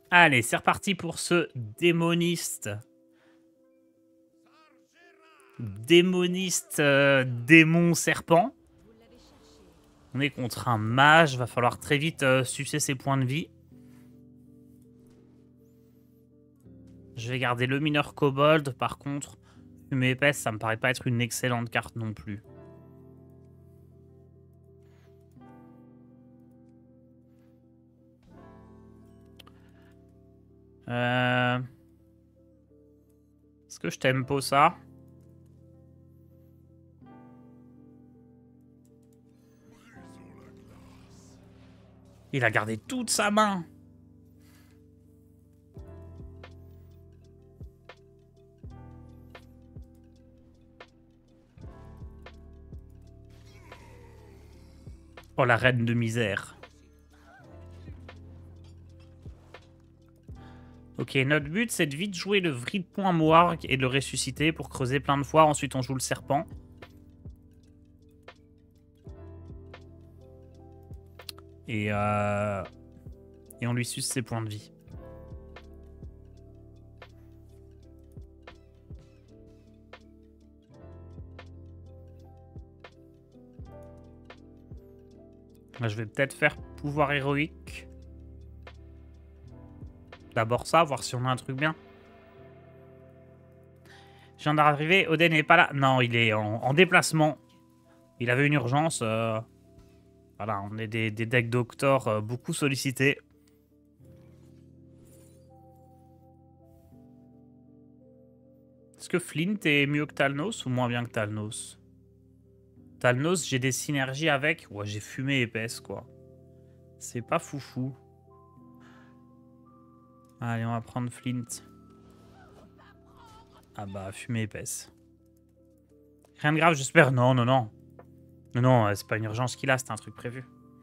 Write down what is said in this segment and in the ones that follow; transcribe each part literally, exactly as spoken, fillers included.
Allez, c'est reparti pour ce démoniste. Démoniste euh, démon serpent. On est contre un mage. Va falloir très vite euh, sucer ses points de vie. Je vais garder le mineur kobold. Par contre, fumée épaisse, ça me paraît pas être une excellente carte non plus. Euh... Est-ce que je tempo ça? Il a gardé toute sa main. Oh, la reine de misère. Ok, notre but, c'est de vite jouer le Vrid Point Moarg et de le ressusciter pour creuser plein de fois. Ensuite, on joue le serpent. Et, euh... et on lui suce ses points de vie. Là, je vais peut-être faire pouvoir héroïque. D'abord ça, voir si on a un truc bien. Je viens d'arriver, Oden n'est pas là. Non, il est en, en déplacement. Il avait une urgence. Euh... Voilà, on est des, des decks doctors euh, beaucoup sollicités. Est-ce que Flint est mieux que Talnos ou moins bien que Talnos? Talnos, j'ai des synergies avec. Ouais, j'ai fumée épaisse, quoi. C'est pas foufou. Allez, on va prendre Flint. Ah bah, fumée épaisse. Rien de grave, j'espère. Non, non, non. Non, non, c'est pas une urgence qu'il a, c'est un truc prévu.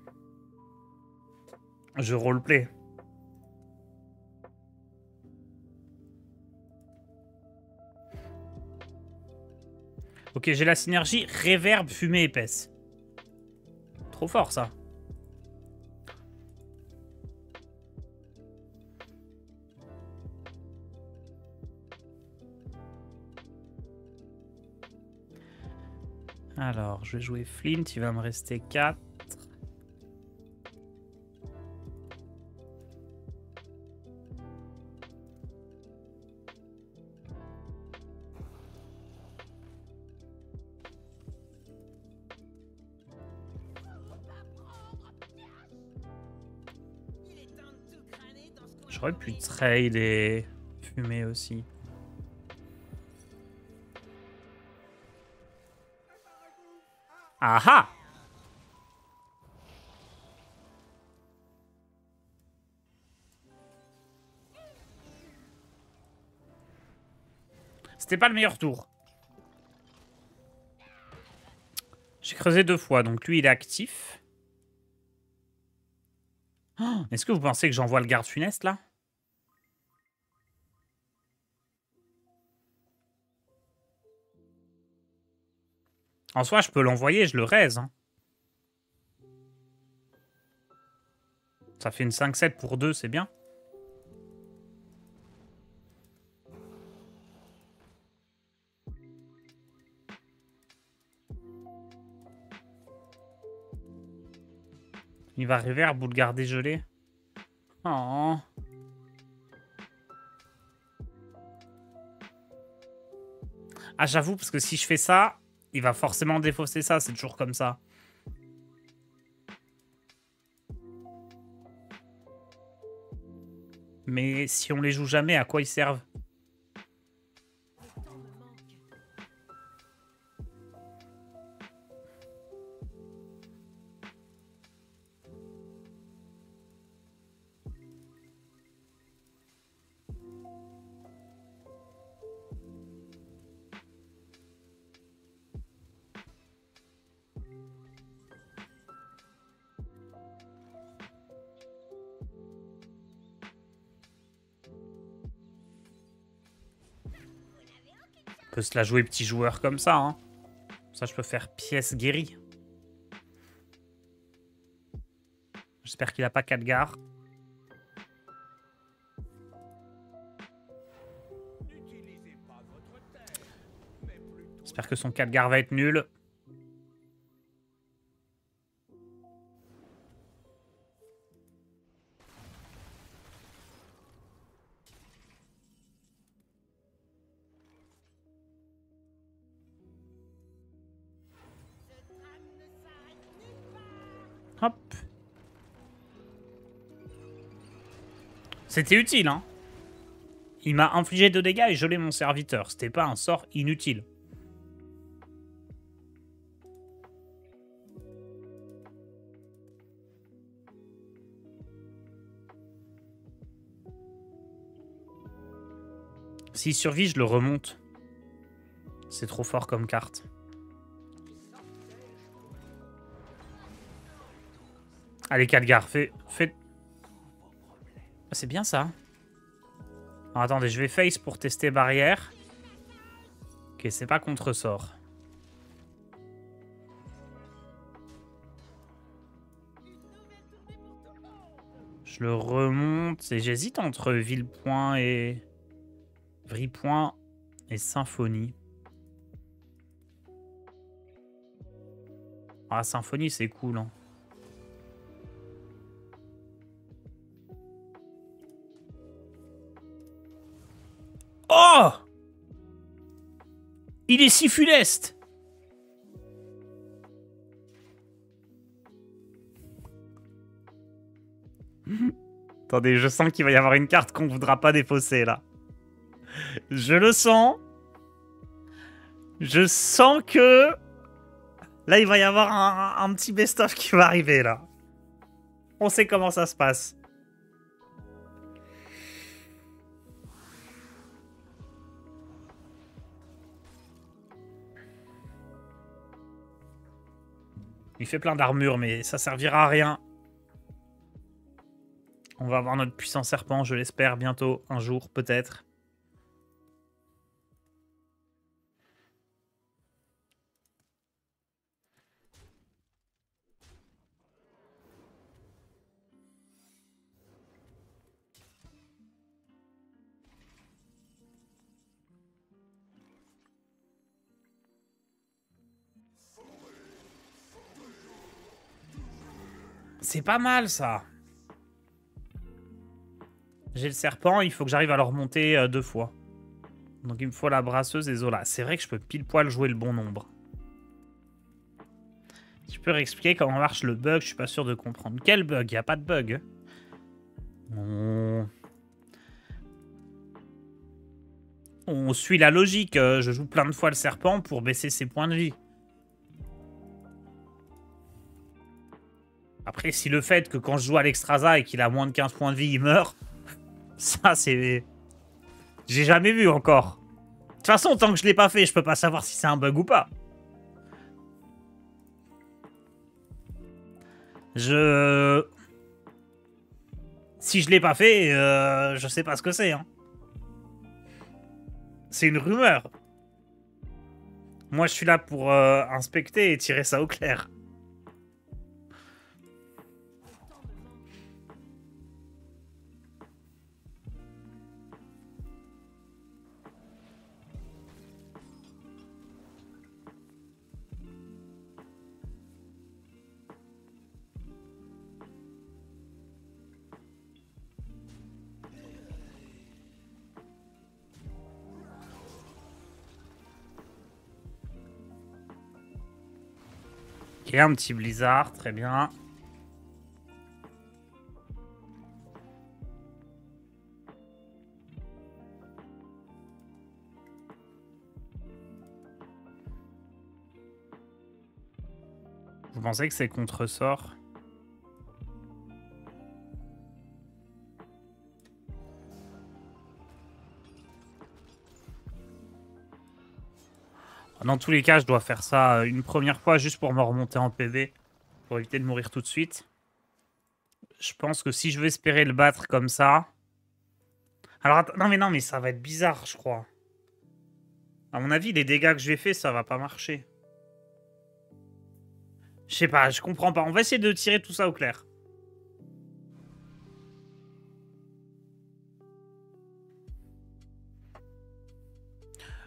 Je roleplay. Ok, j'ai la synergie réverb fumée épaisse. Trop fort, ça. Alors, je vais jouer Flint, il va me rester quatre. J'aurais pu trade et fumer aussi. Ah ah! C'était pas le meilleur tour. J'ai creusé deux fois, donc lui il est actif. Oh, est-ce que vous pensez que j'envoie le garde funeste là? En soi, je peux l'envoyer, je le raise. Hein. Ça fait une cinq sept pour deux, c'est bien. Il va reverb ou le garder gelé. Oh. Ah, j'avoue, parce que si je fais ça, il va forcément défausser ça. C'est toujours comme ça. Mais si on les joue jamais, à quoi ils servent? On peut se la jouer petit joueur comme ça. Hein. Ça, je peux faire pièce guérie. J'espère qu'il a pas Khadgar. J'espère que son Khadgar va être nul. Hop. C'était utile, hein. Il m'a infligé deux dégâts et gelé mon serviteur. C'était pas un sort inutile. S'il survit, je le remonte. C'est trop fort comme carte. Allez, Khadgar, fais... fais... Ah, c'est bien ça. Alors, attendez, je vais face pour tester barrière. Ok, c'est pas contre-sort. Je le remonte et j'hésite entre Villepoint et... Vripoint et Symphonie. Ah, Symphonie, c'est cool, hein. Oh! Il est si funeste! Attendez, je sens qu'il va y avoir une carte qu'on voudra pas défausser, là. Je le sens. Je sens que... Là, il va y avoir un, un petit best-of qui va arriver, là. On sait comment ça se passe. Il fait plein d'armure, mais ça servira à rien. On va avoir notre puissant serpent, je l'espère, bientôt, un jour, peut-être. C'est pas mal, ça. J'ai le serpent, il faut que j'arrive à le remonter euh, deux fois. Donc il me faut la brasseuse et Zola. C'est vrai que je peux pile poil jouer le bon nombre. Tu peux réexpliquer comment marche le bug? Je suis pas sûr de comprendre. Quel bug? Il n'y a pas de bug. On... On suit la logique. Je joue plein de fois le serpent pour baisser ses points de vie. Après, si le fait que quand je joue à l'Extrasa et qu'il a moins de quinze points de vie, il meurt, ça c'est... J'ai jamais vu encore. De toute façon, tant que je l'ai pas fait, je peux pas savoir si c'est un bug ou pas. Je... Si je l'ai pas fait, euh, je sais pas ce que c'est. Hein. C'est une rumeur. Moi, je suis là pour euh, inspecter et tirer ça au clair. Ok, un petit blizzard, très bien. Vous pensez que c'est contre-sort? Dans tous les cas, je dois faire ça une première fois juste pour me remonter en P V. Pour éviter de mourir tout de suite. Je pense que si je veux espérer le battre comme ça... Alors, attends, non mais non, mais ça va être bizarre, je crois. À mon avis, les dégâts que j'ai fait, ça va pas marcher. Je sais pas, je comprends pas. On va essayer de tirer tout ça au clair.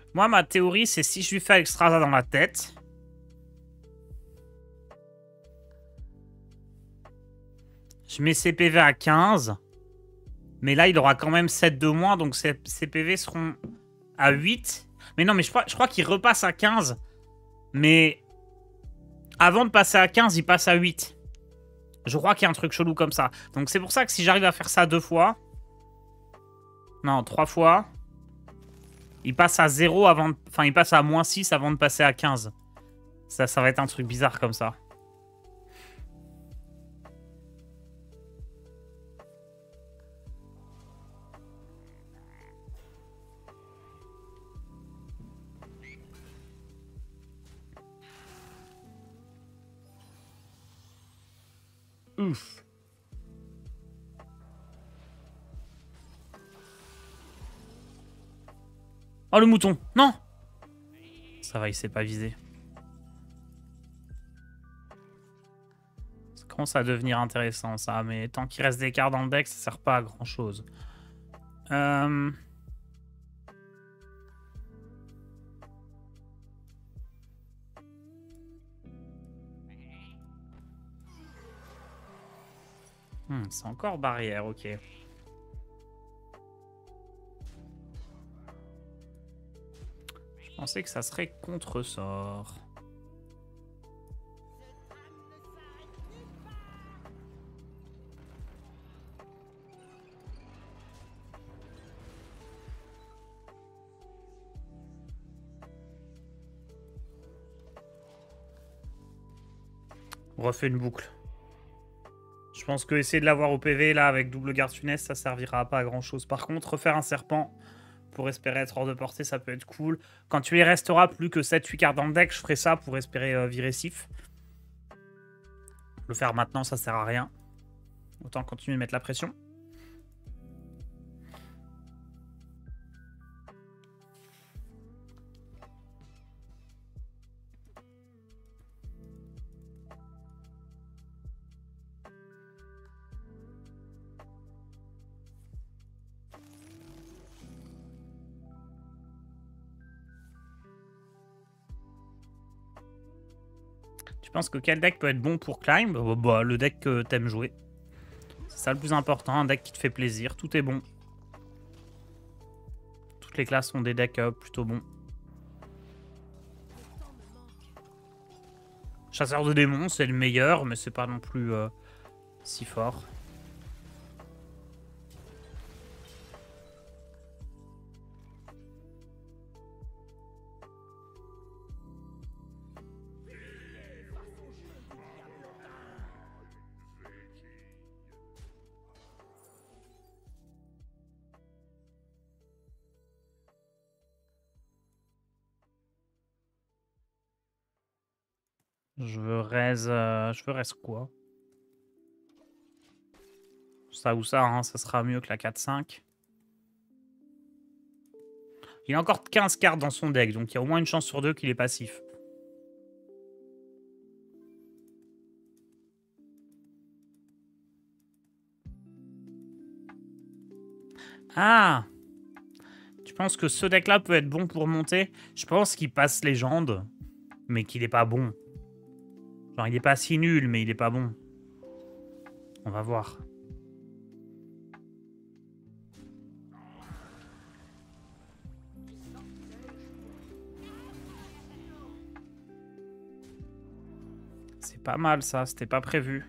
Moi, ma théorie, c'est si je lui fais Exstrasa dans la tête... Je mets ses P V à quinze. Mais là, il aura quand même sept de moins. Donc ses, ses P V seront à huit. Mais non, mais je crois, je crois qu'il repasse à quinze. Mais avant de passer à quinze, il passe à huit. Je crois qu'il y a un truc chelou comme ça. Donc c'est pour ça que si j'arrive à faire ça deux fois... Non, trois fois... Il passe à zéro avant... De... Enfin, il passe à moins six avant de passer à quinze. Ça, ça va être un truc bizarre comme ça. Ouf. Oh, le mouton. Non. Ça va, il s'est pas visé. Ça commence à devenir intéressant, ça. Mais tant qu'il reste des cartes dans le deck, ça sert pas à grand-chose. Euh... Hmm, c'est encore barrière, ok. Je pensais que ça serait contre-sort. On refait une boucle. Je pense que essayer de l'avoir au P V, là, avec double garde funeste, ça servira pas à grand-chose. Par contre, refaire un serpent pour espérer être hors de portée, ça peut être cool. Quand tu y resteras plus que sept huit cartes dans le deck, je ferai ça pour espérer euh, virer Sif. Le faire maintenant, ça sert à rien. Autant continuer de mettre la pression. Tu penses que quel deck peut être bon pour Climb? Bah, bah, le deck que t'aimes jouer. C'est ça le plus important, un deck qui te fait plaisir. Tout est bon. Toutes les classes ont des decks euh, plutôt bons. Chasseur de démons, c'est le meilleur, mais c'est pas non plus euh, si fort. Je veux raise... Euh, je veux raise quoi? Ça ou ça, hein, ça sera mieux que la quatre cinq. Il a encore quinze cartes dans son deck, donc il y a au moins une chance sur deux qu'il est passif. Ah! Tu penses que ce deck-là peut être bon pour monter? Je pense qu'il passe légende, mais qu'il est pas bon. Genre, il est pas si nul, mais il est pas bon. On va voir. C'est pas mal, ça. C'était pas prévu.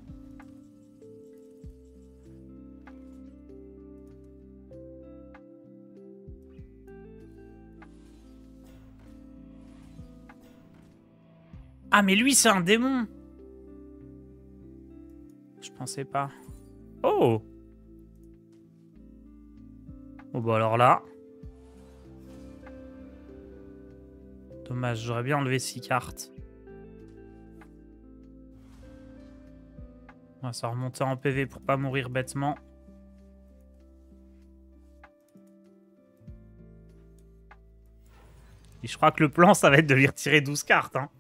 Ah, mais lui, c'est un démon! Je pensais pas. Oh! Oh, bah alors là... Dommage, j'aurais bien enlevé six cartes. On va se remonter en P V pour pas mourir bêtement. Et je crois que le plan, ça va être de lui retirer douze cartes, hein.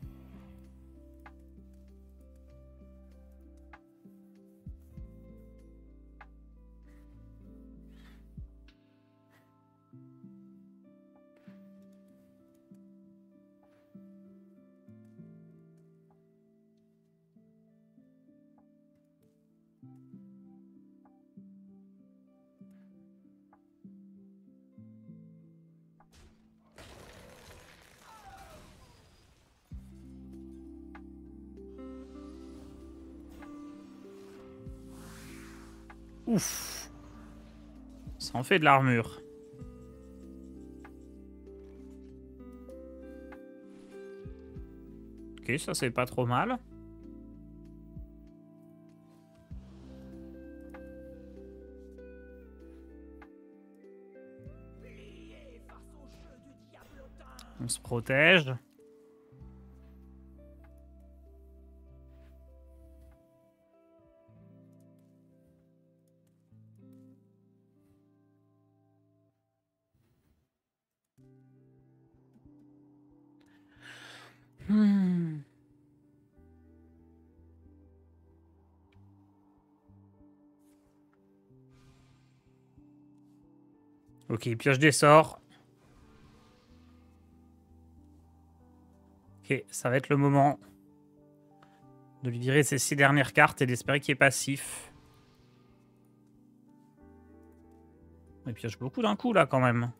Ouf. Ça en fait de l'armure. Ok, ça c'est pas trop mal. On se protège. Hmm. Ok, il pioche des sorts. Ok, ça va être le moment de lui virer ses six dernières cartes et d'espérer qu'il est passif. Il pioche beaucoup d'un coup là quand même.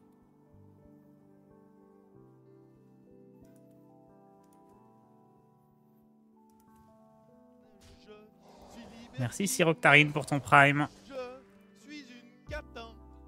Merci Siroctarine pour ton prime. Je suis une carte.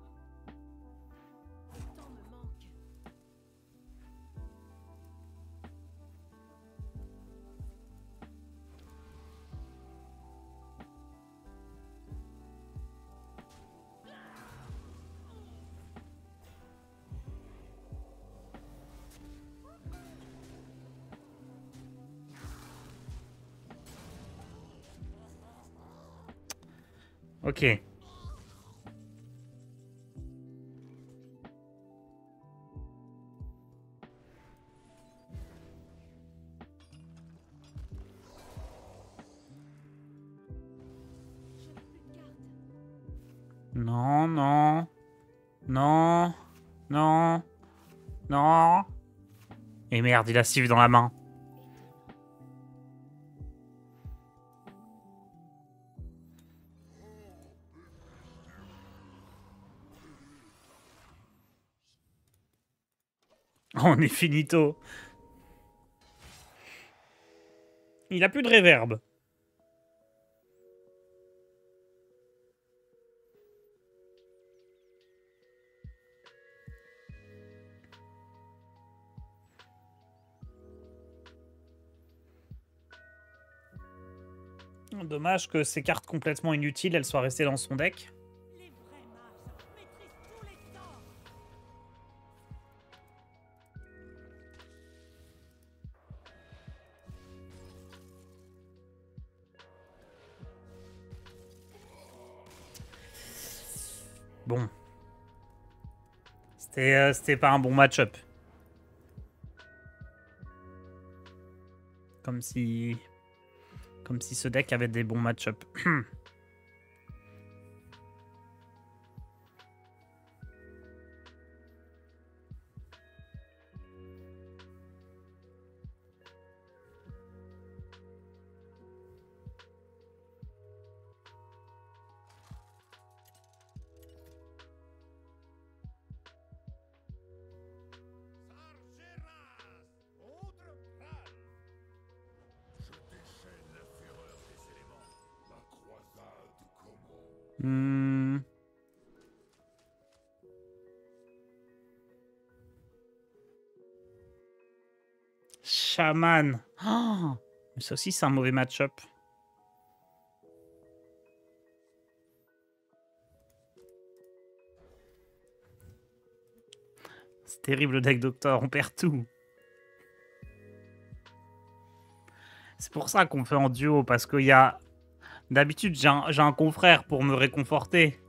Ok. Non, non. Non. Non. Non. Et merde, il a Sif dans la main. On est finito. Il a plus de réverb. Dommage que ces cartes complètement inutiles, elles soient restées dans son deck. Les vrais mages maîtrisent tous les sorts. Bon. C'était euh, c'était pas un bon match-up. Comme si... Comme si ce deck avait des bons match-up. Hmm. Shaman. Oh, mais ça aussi, c'est un mauvais match-up. C'est terrible le deck Doctor, on perd tout. C'est pour ça qu'on fait en duo, parce qu'il y a... D'habitude, j'ai un, j'ai un confrère pour me réconforter.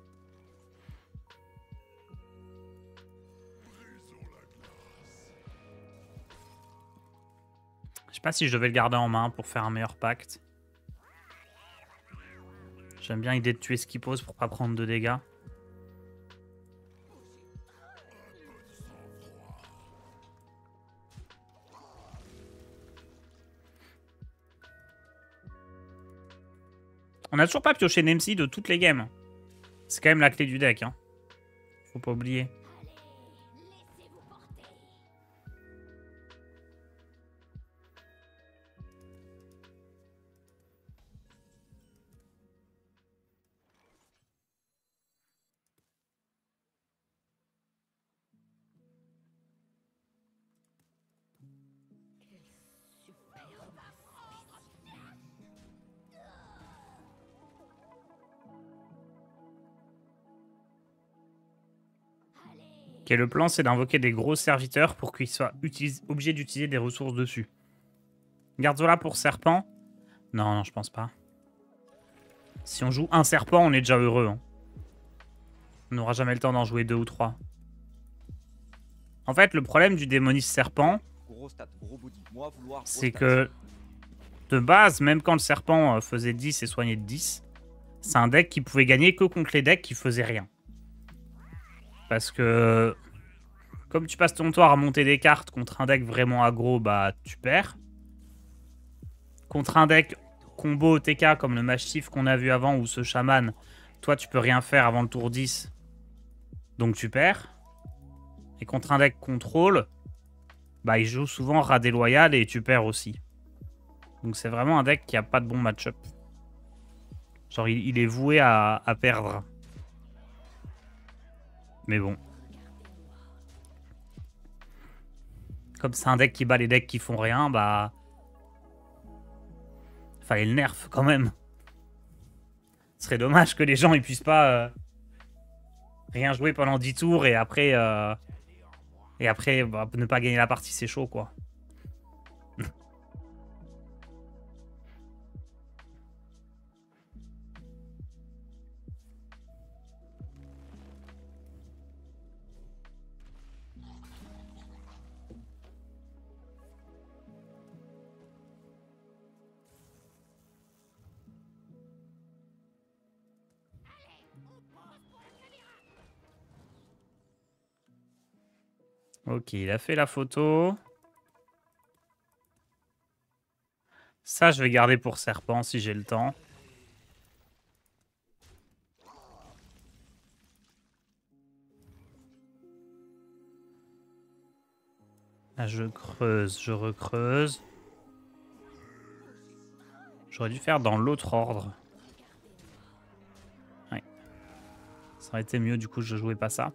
Je sais pas si je devais le garder en main pour faire un meilleur pacte. J'aime bien l'idée de tuer ce qu'il pose pour pas prendre de dégâts. On a toujours pas pioché Nemsy de toutes les games. C'est quand même la clé du deck, hein. Faut pas oublier. Laissez-vous porter. le plan, c'est d'invoquer des gros serviteurs pour qu'ils soient obligés d'utiliser des ressources dessus. Garde-la pour serpent. Non, non, je pense pas. Si on joue un serpent, on est déjà heureux. Hein. On n'aura jamais le temps d'en jouer deux ou trois. En fait, le problème du démoniste serpent, c'est que de base, même quand le serpent faisait dix et soignait de dix, c'est un deck qui pouvait gagner que contre les decks qui faisaient rien. Parce que comme tu passes ton tour à monter des cartes contre un deck vraiment aggro, bah tu perds. Contre un deck combo O T K comme le Mastiff qu'on a vu avant ou ce chaman, toi tu peux rien faire avant le tour dix. Donc tu perds. Et contre un deck contrôle, bah il joue souvent rat déloyal et tu perds aussi. Donc c'est vraiment un deck qui a pas de bon match-up. Genre il, il est voué à, à perdre. Mais bon. Comme c'est un deck qui bat les decks qui font rien, bah... Fallait le nerf quand même. Ce serait dommage que les gens ils puissent pas euh, rien jouer pendant dix tours et après euh, et après bah, ne pas gagner la partie, c'est chaud quoi. Ok, il a fait la photo. Ça, je vais garder pour serpent si j'ai le temps. Là, je creuse, je recreuse. J'aurais dû faire dans l'autre ordre. Ouais. Ça aurait été mieux, du coup, je jouais pas ça.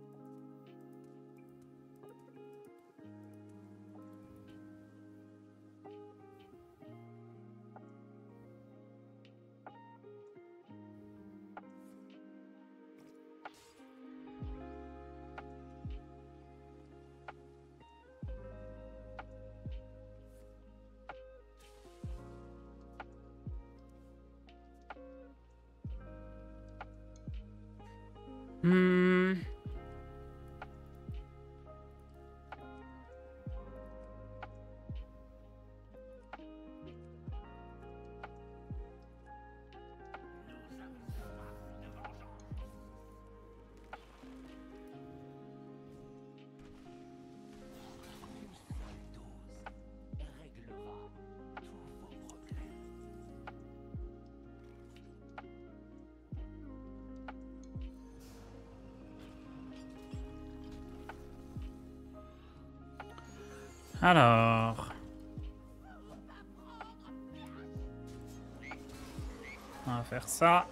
Hmm. Alors... On va faire ça.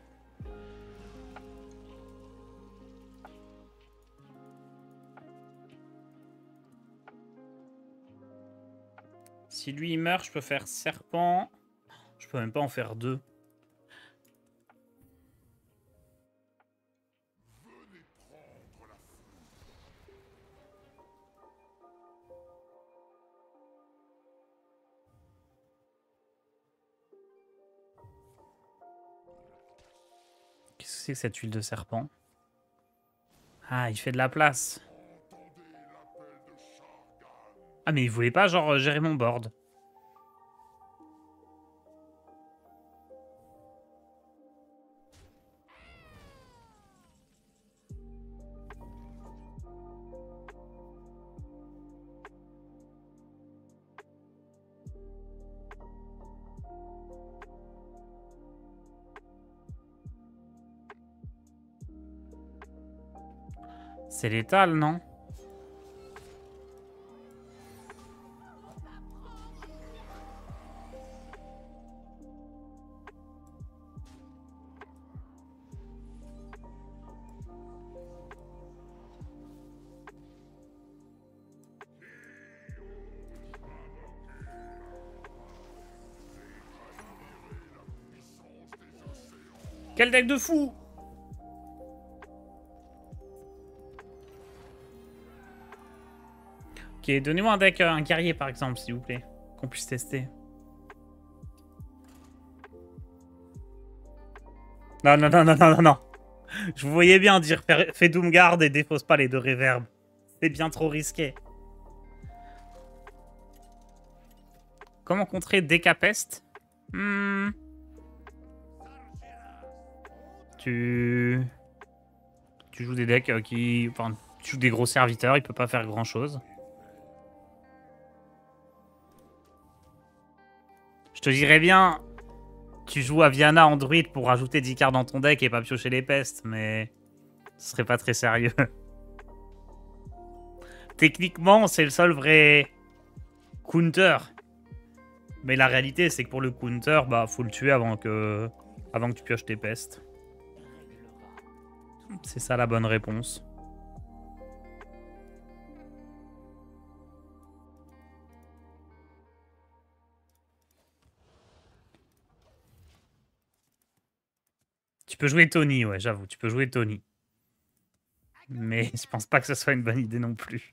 Si lui il meurt, je peux faire serpent. Je peux même pas en faire deux. Qu'est-ce que c'est que cette huile de serpent? Ah, il fait de la place. Ah, mais il voulait pas, genre, gérer mon board. C'est létal, non? Quel deck de fou! Ok, donnez-moi un deck, euh, un guerrier par exemple, s'il vous plaît. Qu'on puisse tester. Non, non, non, non, non, non, non. Je vous voyais bien dire fais, fais Doomguard et défausse pas les deux réverbes. C'est bien trop risqué. Comment contrer Décapeste? hmm. Tu... Tu joues des decks euh, qui... Enfin, tu joues des gros serviteurs, il peut pas faire grand chose. Je te dirais bien... Tu joues Aviana Android pour rajouter dix cartes dans ton deck et pas piocher les pestes, mais... Ce serait pas très sérieux. Techniquement, c'est le seul vrai... counter. Mais la réalité, c'est que pour le counter, bah, faut le tuer avant que... Avant que tu pioches tes pestes. C'est ça la bonne réponse. Tu peux jouer Tony, ouais, j'avoue, tu peux jouer Tony. Mais je pense pas que ce soit une bonne idée non plus.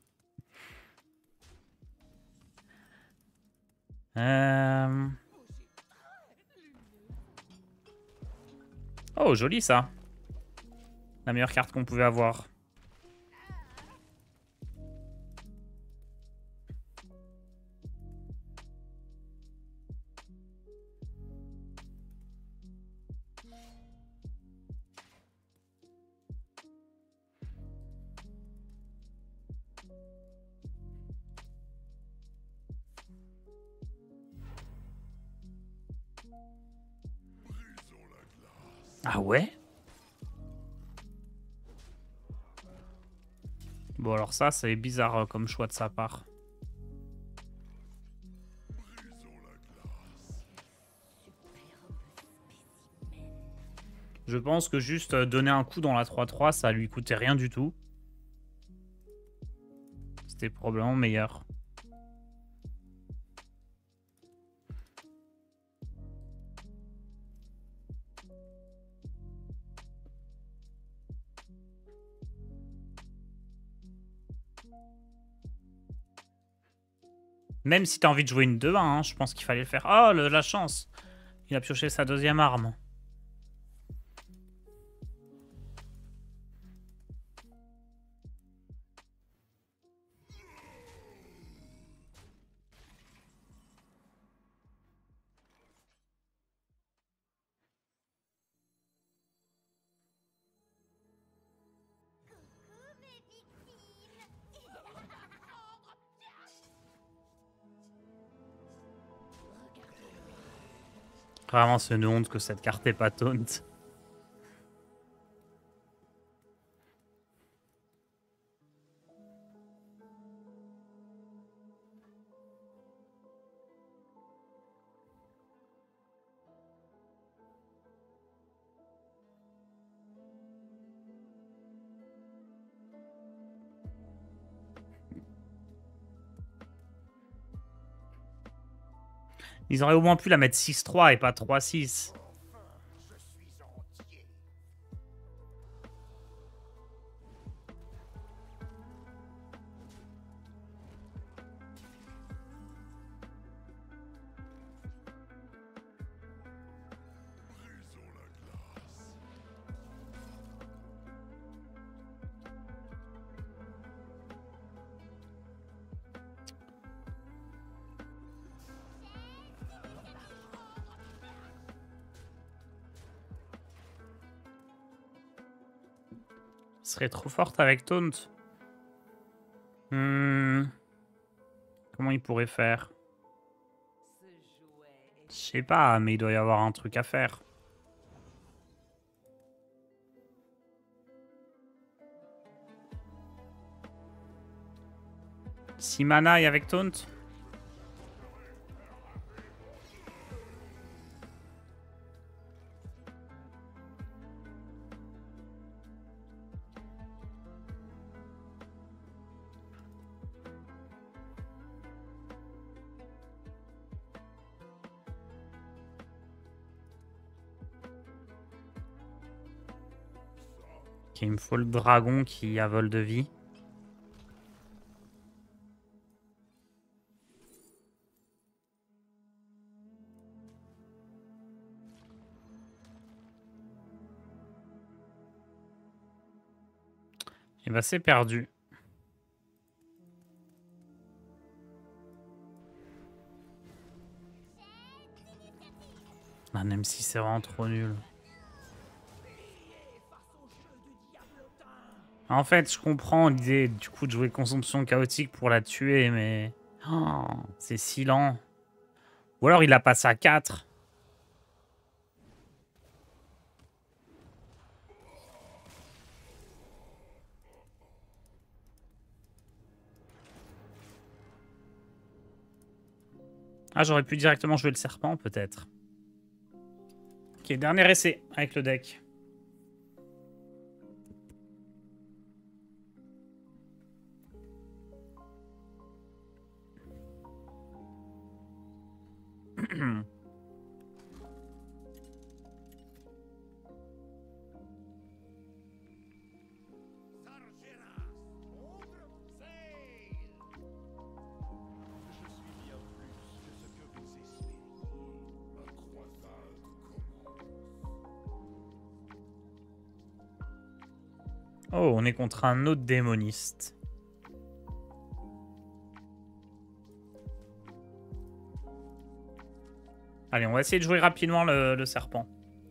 Euh... Oh, joli ça. La meilleure carte qu'on pouvait avoir. Ah ouais? Bon alors ça, c'est bizarre euh, comme choix de sa part. Je pense que juste euh, donner un coup dans la trois trois, ça lui coûtait rien du tout. C'était probablement meilleur. Même si t'as envie de jouer une deux un, hein, je pense qu'il fallait le faire. Oh, le, la chance! Il a pioché sa deuxième arme. Vraiment, c'est une honte que cette carte est pas taunt. Ils auraient au moins pu la mettre six trois et pas trois six. Serait trop forte avec taunt. Hmm. Comment il pourrait faire? Je sais pas, mais il doit y avoir un truc à faire. six mana et avec taunt? Ok, il me faut le dragon qui a vol de vie. Et bah c'est perdu. Un M six c'est vraiment trop nul. En fait, je comprends l'idée du coup de jouer consomption chaotique pour la tuer, mais oh, c'est si lent. Ou alors il la passe à quatre. Ah, j'aurais pu directement jouer le serpent, peut-être. Ok, dernier essai avec le deck. Oh, on est contre un autre démoniste. Allez, on va essayer de jouer rapidement le, le serpent.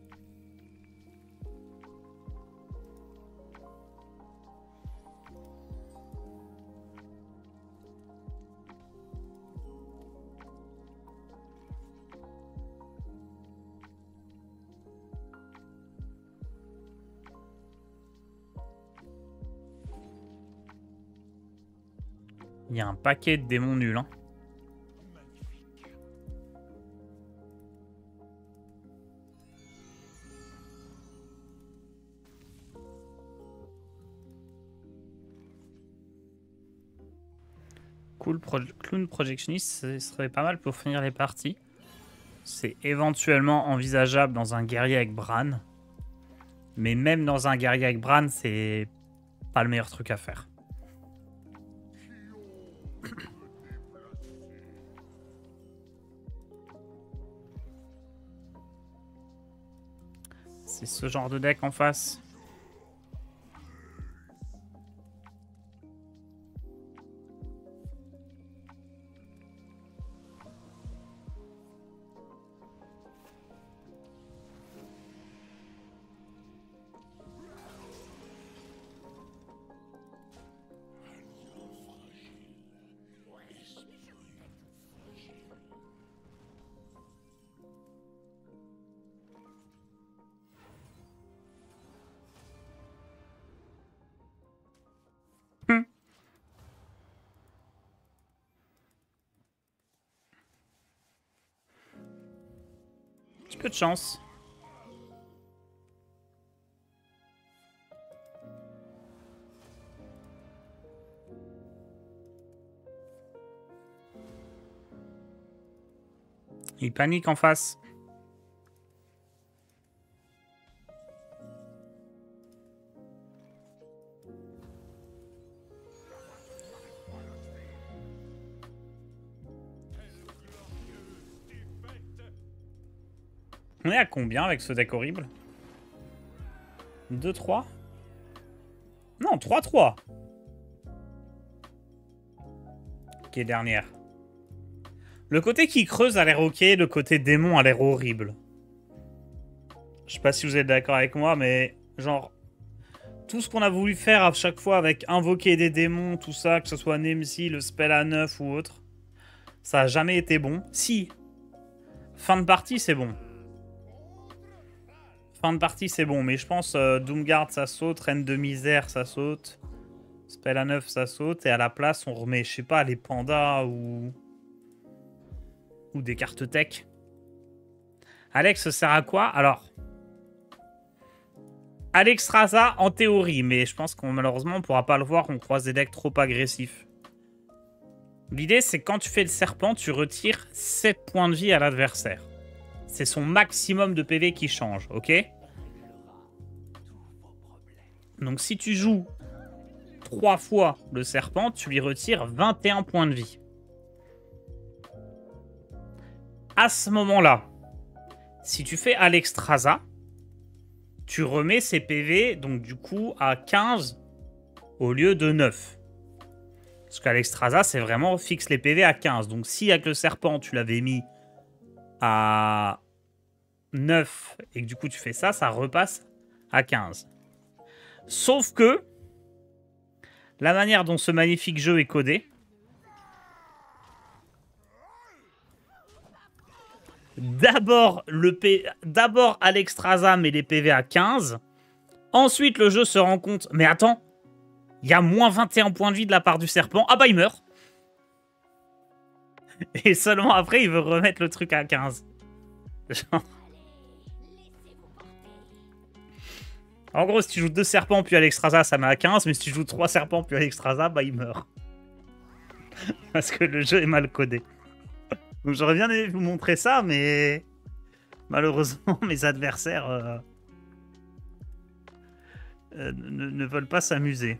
Il y a un paquet de démons nuls, hein. Cool, Pro Clown Projectionist, ce serait pas mal pour finir les parties. C'est éventuellement envisageable dans un guerrier avec Bran. Mais même dans un guerrier avec Bran, c'est pas le meilleur truc à faire. C'est ce genre de deck en face. Petit peu de chance. Il panique en face. On est à combien avec ce deck horrible? deux trois? Non, trois trois. Ok, dernière. Le côté qui creuse a l'air ok, le côté démon a l'air horrible. Je sais pas si vous êtes d'accord avec moi, mais genre... Tout ce qu'on a voulu faire à chaque fois avec invoquer des démons, tout ça, que ce soit Nemsy, le spell à neuf ou autre, ça a jamais été bon. Si, fin de partie, c'est bon. Fin de partie, c'est bon, mais je pense euh, Doomguard, ça saute, Reine de Misère, ça saute, spell à neuf, ça saute, et à la place, on remet, je sais pas, les pandas ou... ou des cartes tech. Alex, ça sert à quoi? Alors... Alexstrasza en théorie, mais je pense qu'on malheureusement on pourra pas le voir, on croise des decks trop agressifs. L'idée c'est que quand tu fais le serpent, tu retires sept points de vie à l'adversaire. C'est son maximum de P V qui change, ok? Donc si tu joues trois fois le serpent, tu lui retires vingt et un points de vie. À ce moment-là, si tu fais Alexstrasza, tu remets ses P V, donc du coup, à quinze au lieu de neuf. Parce qu'à l'Exstrasa, c'est vraiment fixe les P V à quinze. Donc si avec le serpent, tu l'avais mis à neuf et que du coup tu fais ça, ça repasse à quinze. Sauf que la manière dont ce magnifique jeu est codé, d'abord le P... d'abord à l'Exstrasa met les P V à quinze. Ensuite le jeu se rend compte, mais attends, il y a moins vingt et un points de vie de la part du serpent. Ah bah il meurt. Et seulement après il veut remettre le truc à quinze. Genre... En gros, si tu joues deux serpents puis à l'Exstrasa, ça met à quinze. Mais si tu joues trois serpents puis à l'Exstrasa, bah il meurt. Parce que le jeu est mal codé. Donc j'aurais bien aimé vous montrer ça, mais malheureusement, mes adversaires euh... Euh, ne, ne veulent pas s'amuser.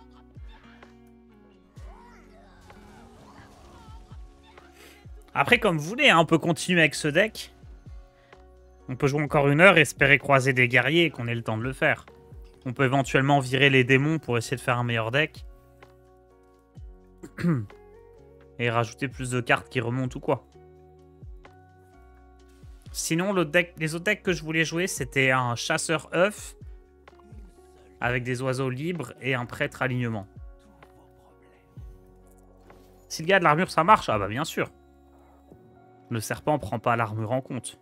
Après, comme vous voulez, hein, on peut continuer avec ce deck. On peut jouer encore une heure et espérer croiser des guerriers et qu'on ait le temps de le faire. On peut éventuellement virer les démons pour essayer de faire un meilleur deck. Et rajouter plus de cartes qui remontent ou quoi. Sinon, le deck, les autres decks que je voulais jouer, c'était un chasseur œuf avec des oiseaux libres et un prêtre alignement. Si le gars a de l'armure, ça marche? Ah bah bien sûr. Le serpent prend pas l'armure en compte.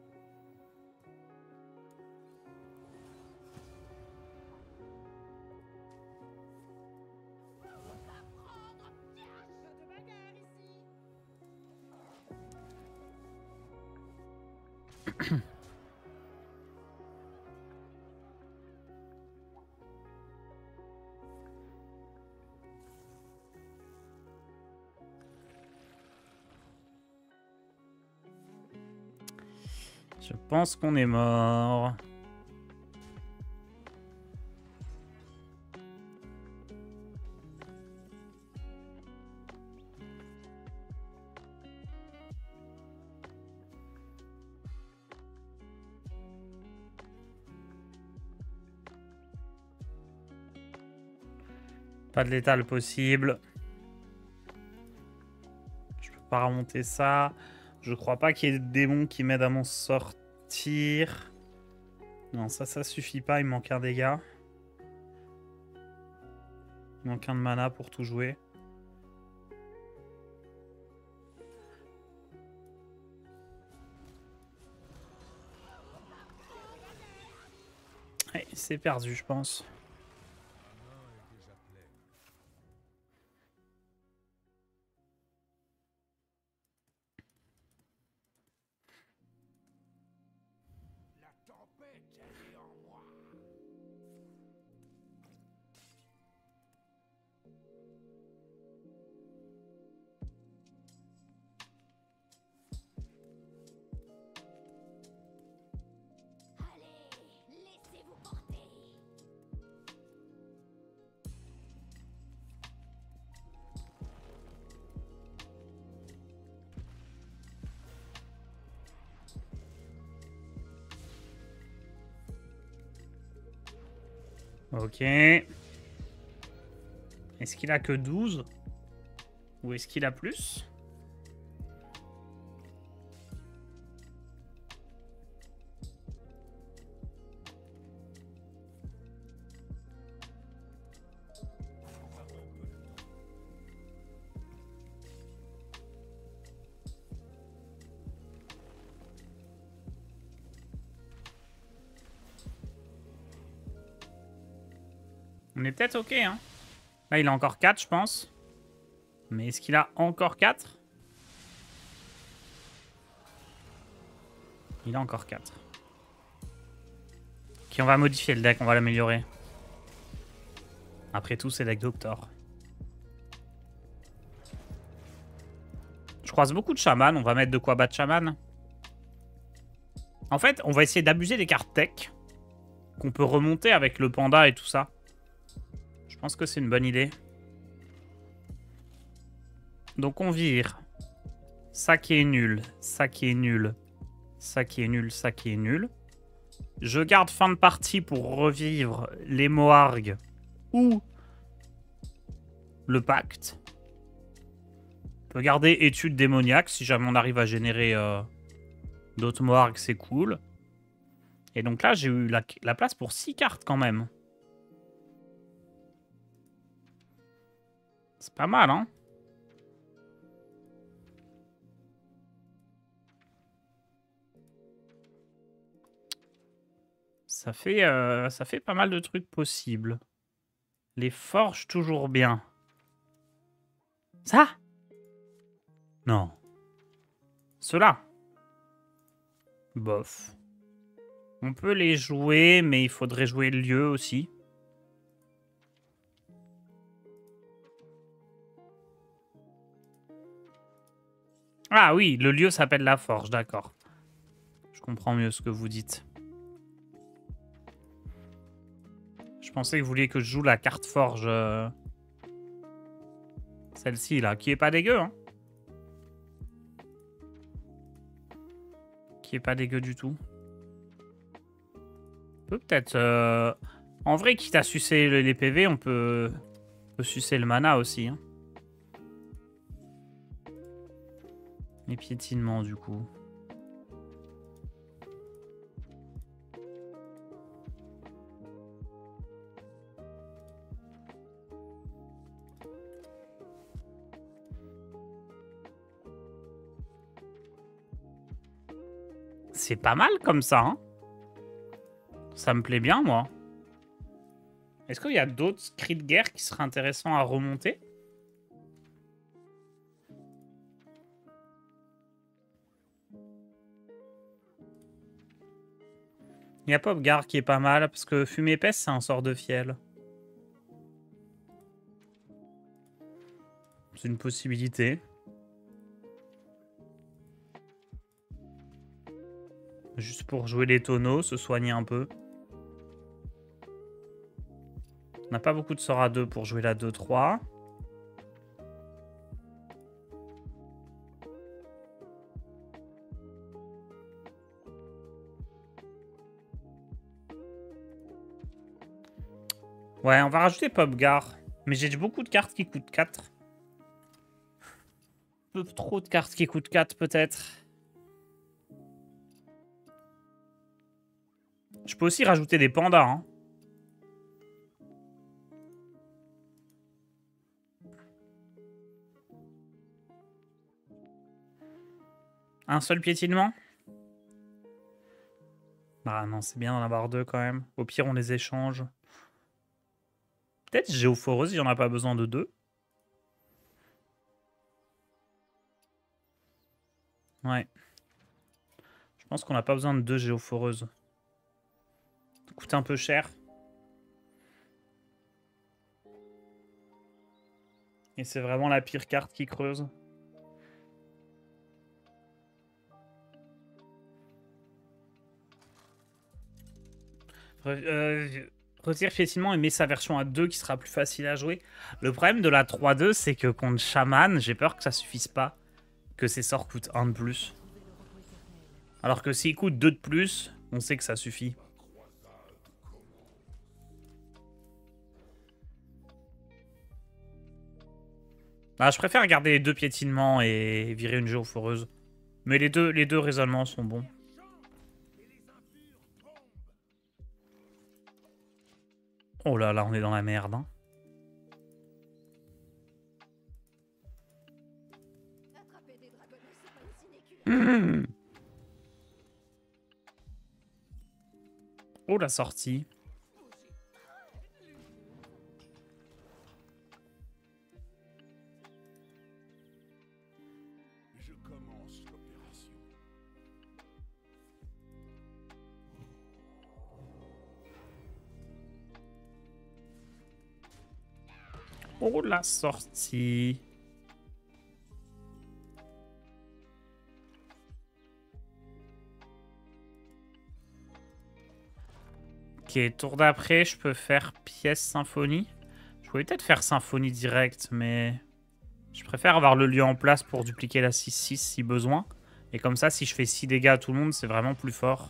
Je pense qu'on est mort. Pas de létal possible. Je peux pas remonter ça. Je crois pas qu'il y ait de démons qui m'aident à m'en sortir. Non, ça, ça suffit pas. Il me manque un dégât. Il manque un de mana pour tout jouer. Ouais, c'est perdu, je pense. Ok. Est-ce qu'il a que douze? Ou est-ce qu'il a plus? On est peut-être ok, hein. Là, il a encore quatre, je pense. Mais est-ce qu'il a encore quatre? Il a encore quatre. Ok, on va modifier le deck, on va l'améliorer. Après tout, c'est deck Doctor. Je croise beaucoup de chaman, on va mettre de quoi battre chaman. En fait, on va essayer d'abuser des cartes tech qu'on peut remonter avec le panda et tout ça. Je pense que c'est une bonne idée. Donc on vire. Ça qui est nul, ça qui est nul, ça qui est nul, ça qui est nul. Je garde fin de partie pour revivre les Moargs ou le pacte. On peut garder étude démoniaque si jamais on arrive à générer euh, d'autres morgues, c'est cool. Et donc là, j'ai eu la, la place pour six cartes quand même. C'est pas mal, hein? Ça fait, euh, ça fait pas mal de trucs possibles. Les forges, toujours bien. Ça? Non. Ceux-là? Bof. On peut les jouer, mais il faudrait jouer le lieu aussi. Ah oui, le lieu s'appelle la forge, d'accord. Je comprends mieux ce que vous dites. Je pensais que vous vouliez que je joue la carte forge. Euh... Celle-ci, là, qui est pas dégueu, hein. Qui est pas dégueu du tout. On peut peut-être... Euh... En vrai, quitte à sucer les P V, on peut, on peut sucer le mana aussi, hein. Les piétinements, du coup. C'est pas mal comme ça, hein. Ça me plaît bien, moi. Est-ce qu'il y a d'autres cris de guerre qui seraient intéressants à remonter? Il y a Popgar qui est pas mal, parce que fumée épaisse, c'est un sort de fiel. C'est une possibilité. Juste pour jouer les tonneaux, se soigner un peu. On n'a pas beaucoup de sorts à deux pour jouer la deux trois. Ouais, on va rajouter Popgar. Mais j'ai beaucoup de cartes qui coûtent quatre. Un peu trop de cartes qui coûtent quatre, peut-être. Je peux aussi rajouter des pandas, hein. Un seul piétinement? Ah non, c'est bien d'en avoir deux quand même. Au pire, on les échange. Peut-être Géophoreuse, il n'y en a pas besoin de deux. Ouais. Je pense qu'on n'a pas besoin de deux Géophoreuses. Ça coûte un peu cher. Et c'est vraiment la pire carte qui creuse. Euh, retire piétinement et met sa version à deux qui sera plus facile à jouer. Le problème de la trois deux, c'est que contre Shaman, j'ai peur que ça suffise pas. Que ses sorts coûtent un de plus. Alors que s'il coûte deux de plus, on sait que ça suffit. Ah, je préfère garder les deux piétinements et virer une géophoreuse. Mais les deux, les deux raisonnements sont bons. Oh là là, on est dans la merde. Hein. Mmh. Oh, la sortie. Je commence l'opération. Oh, la sortie. Ok, tour d'après, je peux faire pièce symphonie. Je pouvais peut-être faire symphonie directe, mais je préfère avoir le lieu en place pour dupliquer la six six si besoin. Et comme ça, si je fais six dégâts à tout le monde, c'est vraiment plus fort.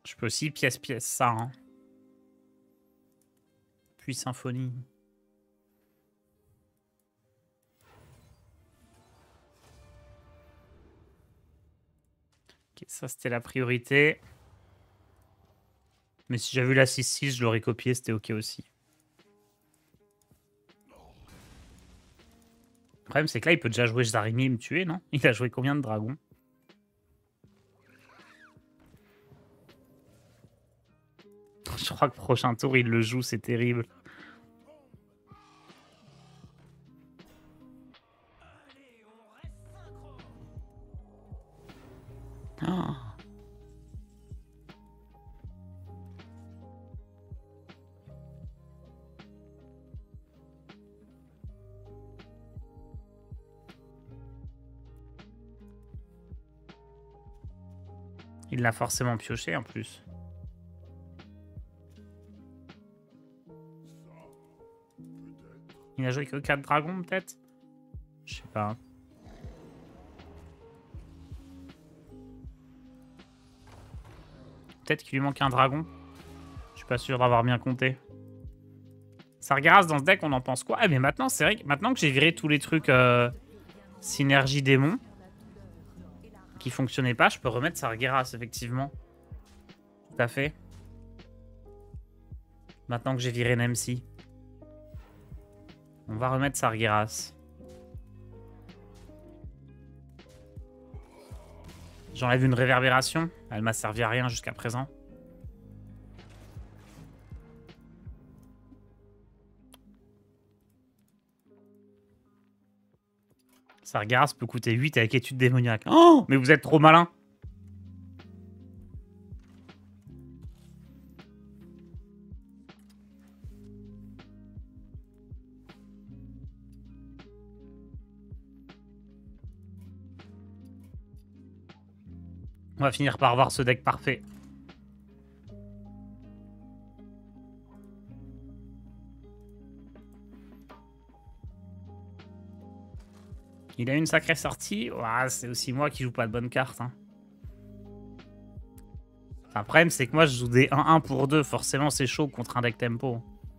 Je peux aussi pièce-pièce ça. Hein. Puis symphonie. Ok, ça c'était la priorité. Mais si j'avais eu la six six, je l'aurais copié, c'était ok aussi. Le problème, c'est que là, il peut déjà jouer Zarimi et me tuer, non? Il a joué combien de dragons? Je crois que prochain tour, il le joue, c'est terrible. Oh. Il l'a forcément pioché en plus. Il a joué que quatre dragons peut-être? Je sais pas. Peut-être qu'il lui manque un dragon. Je suis pas sûr d'avoir bien compté. Sargeras dans ce deck, on en pense quoi? Ah mais maintenant, c'est vrai que maintenant que j'ai viré tous les trucs euh, synergie démon qui fonctionnaient pas, je peux remettre Sargeras effectivement. Tout à fait. Maintenant que j'ai viré Nemsi. On va remettre Sargeras. J'enlève une réverbération. Elle m'a servi à rien jusqu'à présent. Sargeras peut coûter huit avec étude démoniaque. Oh, mais vous êtes trop malin. On va finir par voir ce deck parfait. Il a une sacrée sortie. Ouah, c'est aussi moi qui joue pas de bonnes cartes. Hein. Enfin, le problème, c'est que moi, je joue des un un pour deux. Forcément, c'est chaud contre un deck tempo.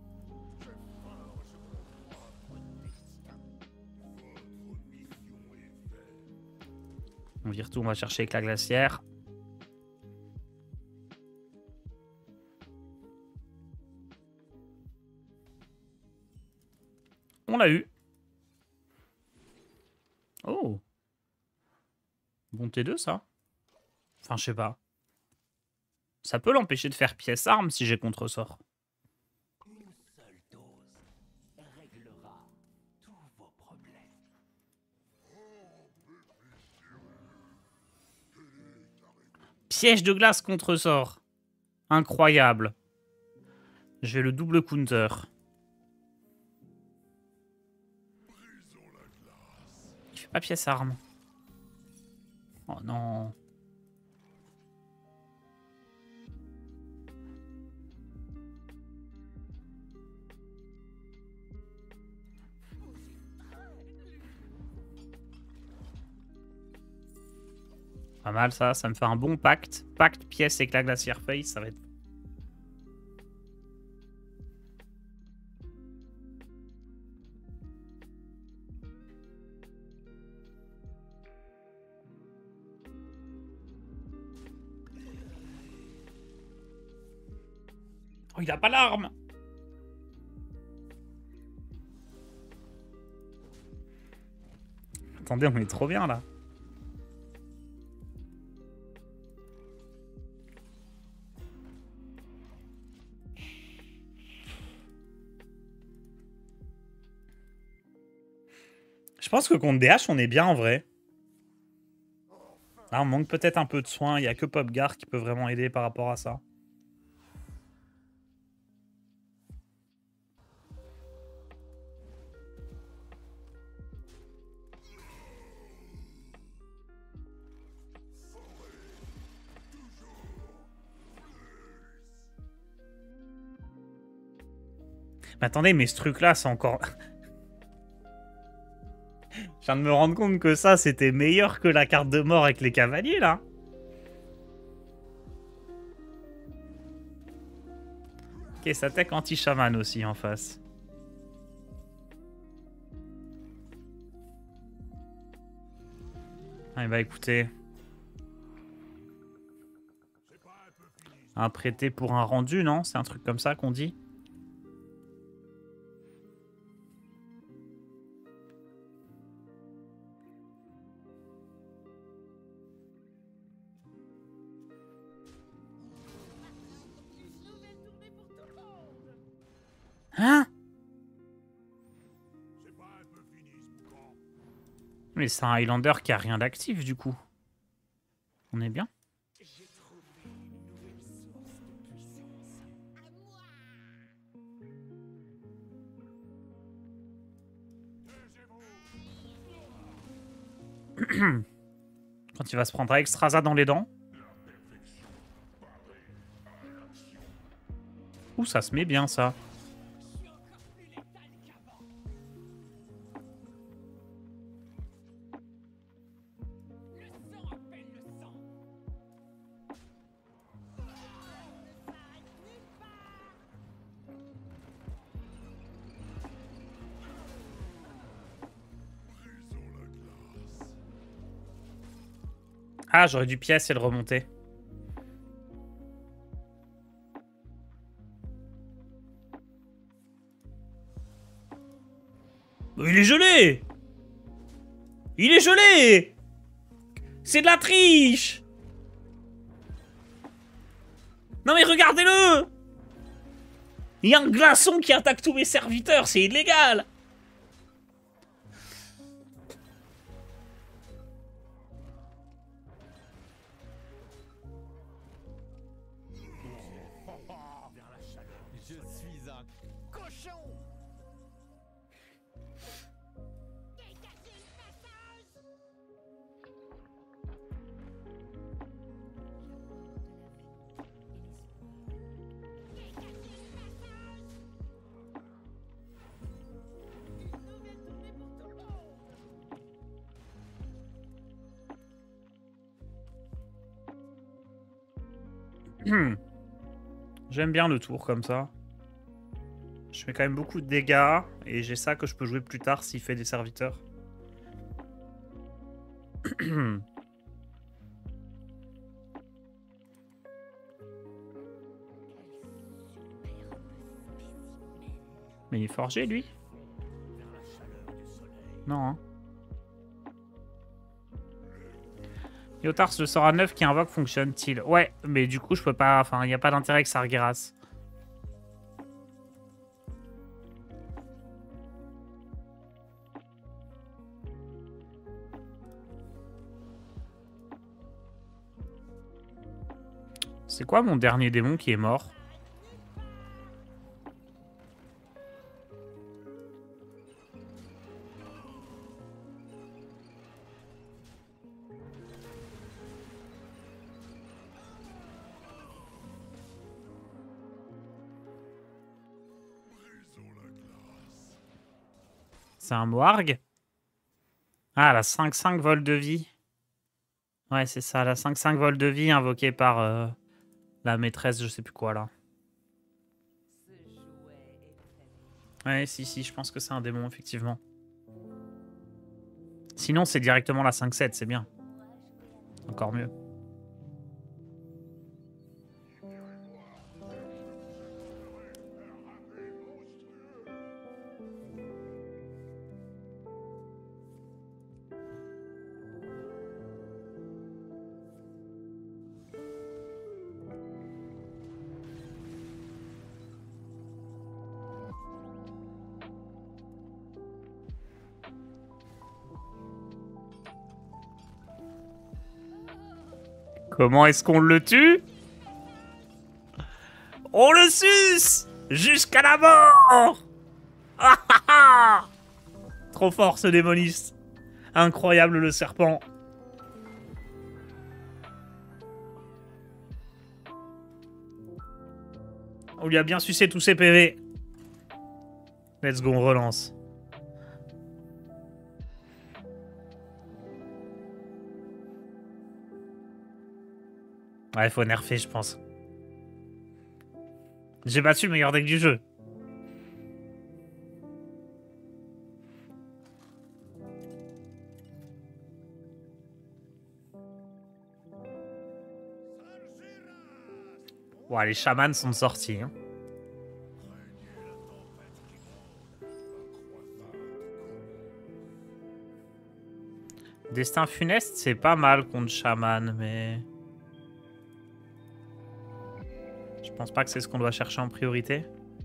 On vire tout, on va chercher avec la glacière. On l'a eu. Oh. Bon T deux, ça. Enfin, je sais pas. Ça peut l'empêcher de faire pièce arme si j'ai contre-sort. Une seule dose réglera tous vos problèmes. Piège de glace contre-sort. Incroyable. Je vais le double counter. Il fait pas pièce arme. Oh non. Pas mal ça, ça me fait un bon pacte. Pacte pièce éclat glaciaire face, ça va être... Oh, il a pas l'arme. Attendez, on est trop bien là. Je pense que contre D H, on est bien en vrai. Là, on manque peut-être un peu de soin. Il n'y a que Popgar qui peut vraiment aider par rapport à ça. Mais attendez, mais ce truc-là, c'est encore... Je viens de me rendre compte que ça, c'était meilleur que la carte de mort avec les cavaliers, là. Ok, ça tech anti-shaman aussi en face. Ah, bah écoutez. Un prêté pour un rendu, non? C'est un truc comme ça qu'on dit? Hein? Mais c'est un Highlander qui a rien d'actif du coup. On est bien? J'ai trouvé une nouvelle source de puissance. À moi. Quand il va se prendre Exstrasa dans les dents. Ouh, ça se met bien ça. Je suis encore plus létal qu'avant. Le sang appelle le sang. Ne s'arrête nulle part. Ah, j'aurais dû pièce et le remonter. Il est gelé! Il est gelé! C'est de la triche! Non mais regardez-le! Il y a un glaçon qui attaque tous mes serviteurs, c'est illégal! Je suis un cochon. Dégagez le passage. Dégagez le passage. Une nouvelle tournée pour tout le monde. J'aime bien le tour comme ça. Je fais quand même beaucoup de dégâts et j'ai ça que je peux jouer plus tard s'il fait des serviteurs. Mais il est forgé lui? Non hein. Yotars, le sort à neuf qui invoque fonctionne-t-il? Ouais, mais du coup je peux pas... Enfin, il n'y a pas d'intérêt avec Sargeras. C'est quoi mon dernier démon qui est mort? C'est un Moarg? Ah, la cinq cinq vol de vie. Ouais, c'est ça, la cinq cinq vol de vie invoquée par euh, la maîtresse, je sais plus quoi là. Ouais, si, si, je pense que c'est un démon, effectivement. Sinon, c'est directement la cinq sept, c'est bien. Encore mieux. Comment est-ce qu'on le tue? On le suce jusqu'à la mort. Ah, ah, ah. Trop fort ce démoniste. Incroyable le serpent. On lui a bien sucé tous ses P V. Let's go, on relance. Ouais, faut nerfer, je pense. J'ai battu le meilleur deck du jeu. Ouais, les chamans sont sortis. Hein. Destin funeste, c'est pas mal contre chaman, mais... Je pense pas que c'est ce qu'on doit chercher en priorité.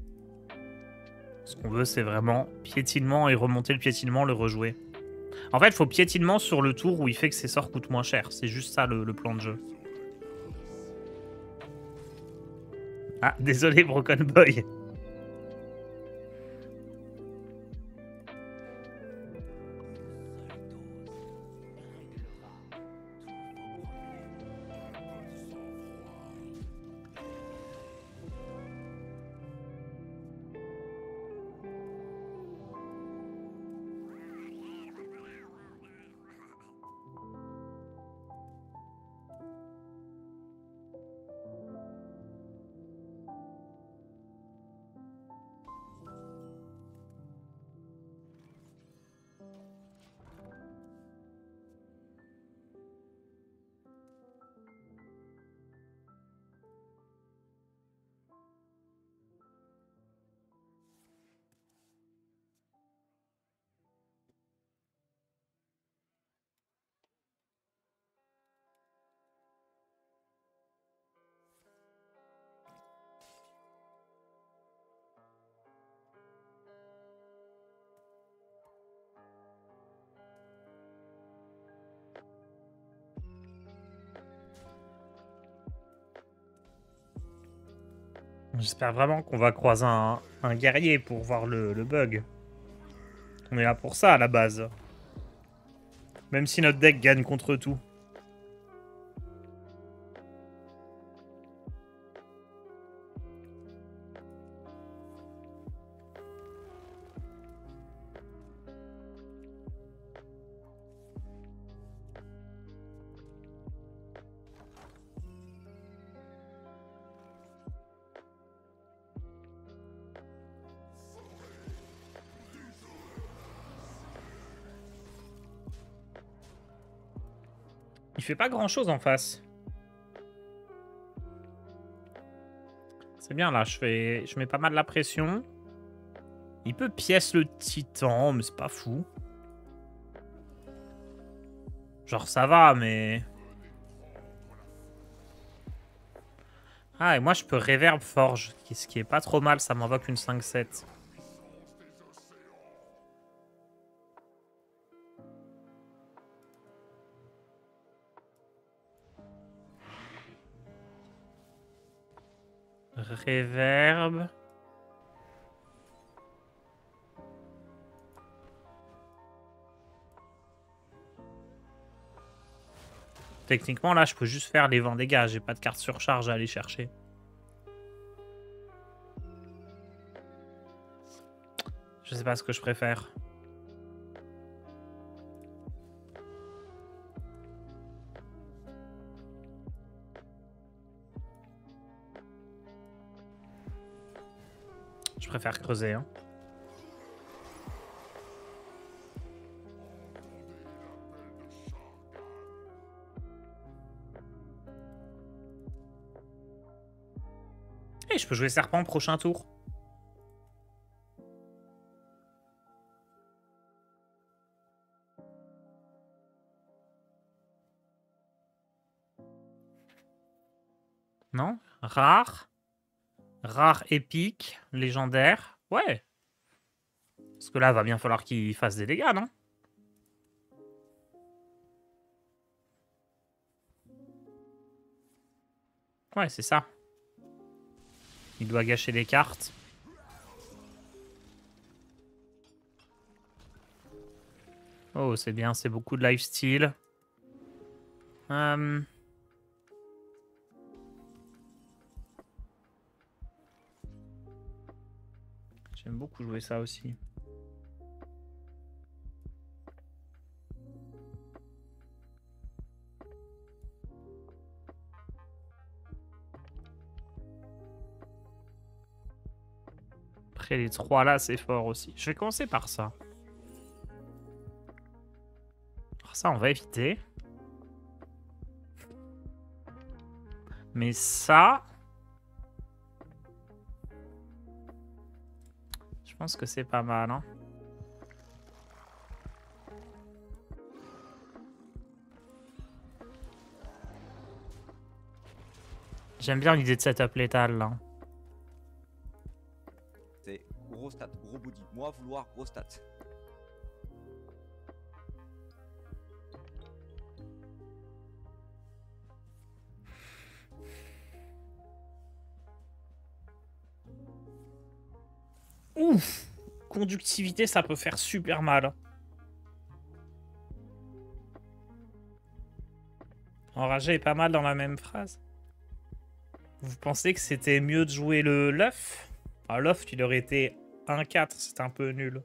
Ce qu'on veut, c'est vraiment piétinement et remonter le piétinement, le rejouer. En fait, il faut piétinement sur le tour où il fait que ses sorts coûtent moins cher. C'est juste ça, le, le plan de jeu. Ah, désolé, Broken Boy. J'espère vraiment qu'on va croiser un, un guerrier pour voir le, le bug. On est là pour ça, à la base. Même si notre deck gagne contre tout. Il fait pas grand chose en face. C'est bien là, je fais, je mets pas mal la pression. Il peut pièce le titan, mais c'est pas fou. Genre ça va, mais... Ah, et moi je peux Reverb Forge, ce qui est pas trop mal, ça m'envoque une cinq sept. Reverb. Techniquement, là, je peux juste faire les vingt dégâts. J'ai pas de carte surcharge à aller chercher. Je sais pas ce que je préfère. Je préfère creuser, hein. Et je peux jouer serpent prochain tour. Non? Rare. Rare épique. Légendaire. Ouais. Parce que là, va bien falloir qu'il fasse des dégâts, non? Ouais, c'est ça. Il doit gâcher des cartes. Oh, c'est bien, c'est beaucoup de lifesteal. Euh... J'aime beaucoup jouer ça aussi. Après, les trois là, c'est fort aussi. Je vais commencer par ça. Alors ça, on va éviter. Mais ça... Je pense que c'est pas mal, hein. J'aime bien l'idée de setup létal, là. C'est gros stats, gros body. Moi, vouloir gros stats. Ouf! Conductivité, ça peut faire super mal. Enragé est pas mal dans la même phrase. Vous pensez que c'était mieux de jouer le l'œuf? Ah, l'œuf, il aurait été un quatre, c'était un peu nul.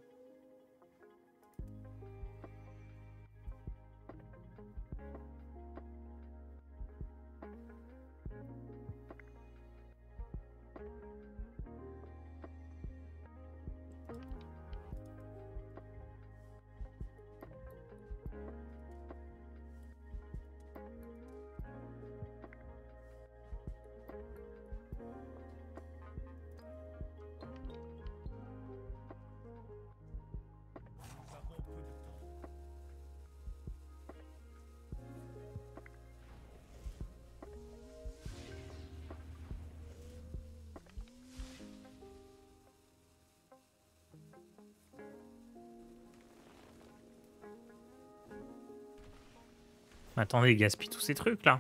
Attendez, il gaspille tous ces trucs là.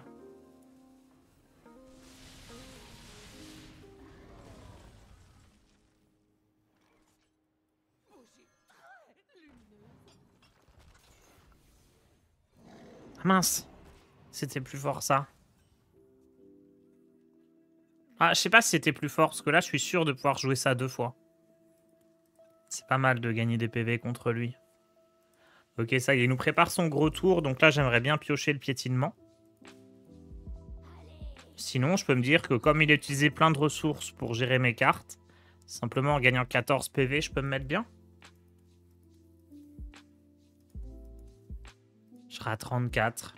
Ah mince, c'était plus fort ça. Ah, je sais pas si c'était plus fort, parce que là je suis sûr de pouvoir jouer ça deux fois. C'est pas mal de gagner des P V contre lui. Ok, ça y est, il nous prépare son gros tour, donc là j'aimerais bien piocher le piétinement. Sinon, je peux me dire que comme il a utilisé plein de ressources pour gérer mes cartes, simplement en gagnant quatorze P V, je peux me mettre bien. Je serai à trente-quatre.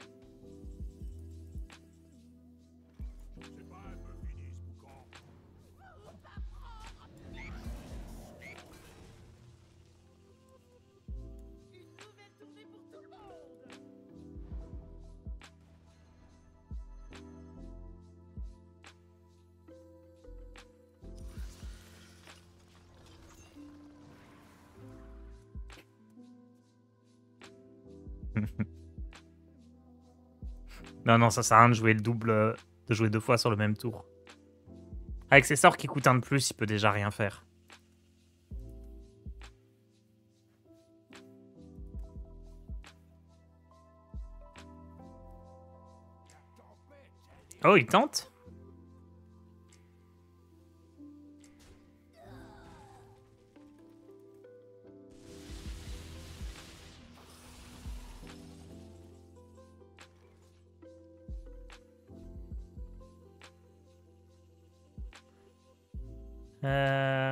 Non, non, ça sert à rien de jouer le double, euh, de jouer deux fois sur le même tour. Avec ses sorts qui coûtent un de plus, il peut déjà rien faire. Oh, il tente? Euh...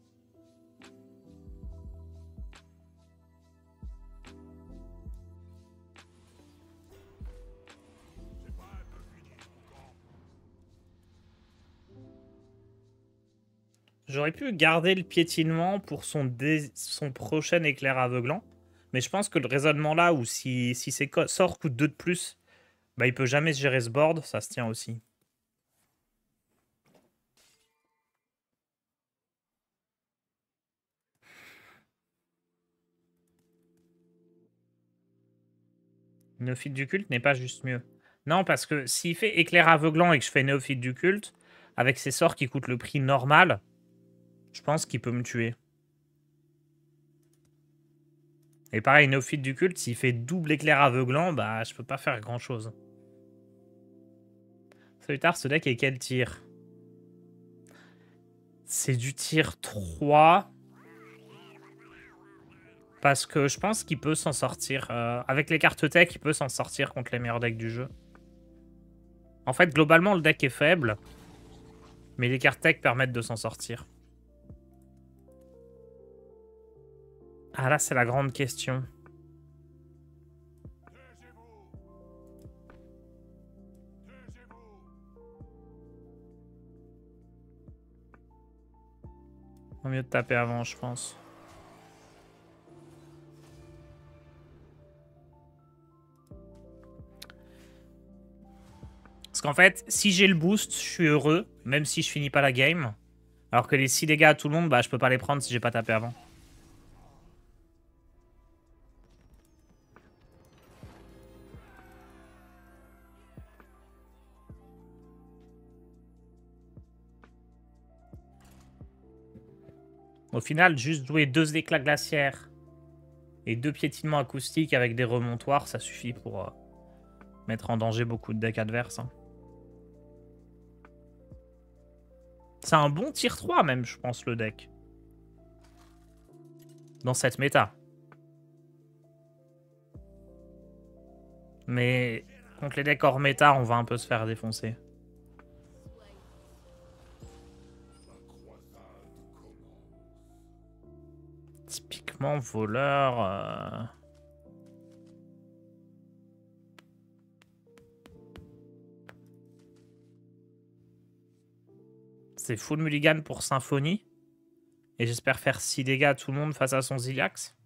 J'aurais pu garder le piétinement pour son, dé... son prochain éclair aveuglant. Mais je pense que le raisonnement là, où si, si ses sorts coûtent deux de plus, bah il peut jamais gérer ce board, ça se tient aussi. Néophyte du culte n'est pas juste mieux. Non, parce que s'il fait éclair aveuglant et que je fais néophyte du culte, avec ses sorts qui coûtent le prix normal, je pense qu'il peut me tuer. Et pareil, néophyte du culte, s'il fait double éclair aveuglant, bah je peux pas faire grand chose. Salut Tard, ce deck est quel tir? C'est du tir trois. Parce que je pense qu'il peut s'en sortir. Euh, avec les cartes tech, il peut s'en sortir contre les meilleurs decks du jeu. En fait, globalement, le deck est faible. Mais les cartes tech permettent de s'en sortir. Ah là, c'est la grande question. Vaut mieux de taper avant, je pense. Parce qu'en fait, si j'ai le boost, je suis heureux, même si je finis pas la game. Alors que les six dégâts à tout le monde, bah je peux pas les prendre si j'ai pas tapé avant. Au final, juste jouer deux éclats glaciaires et deux piétinements acoustiques avec des remontoirs, ça suffit pour euh, mettre en danger beaucoup de decks adverses. Hein. C'est un bon tier trois même, je pense, le deck. Dans cette méta. Mais contre les decks hors méta, on va un peu se faire défoncer. Typiquement voleur... Euh... C'est full mulligan pour Symphonie. Et j'espère faire six dégâts à tout le monde face à son Ziliax.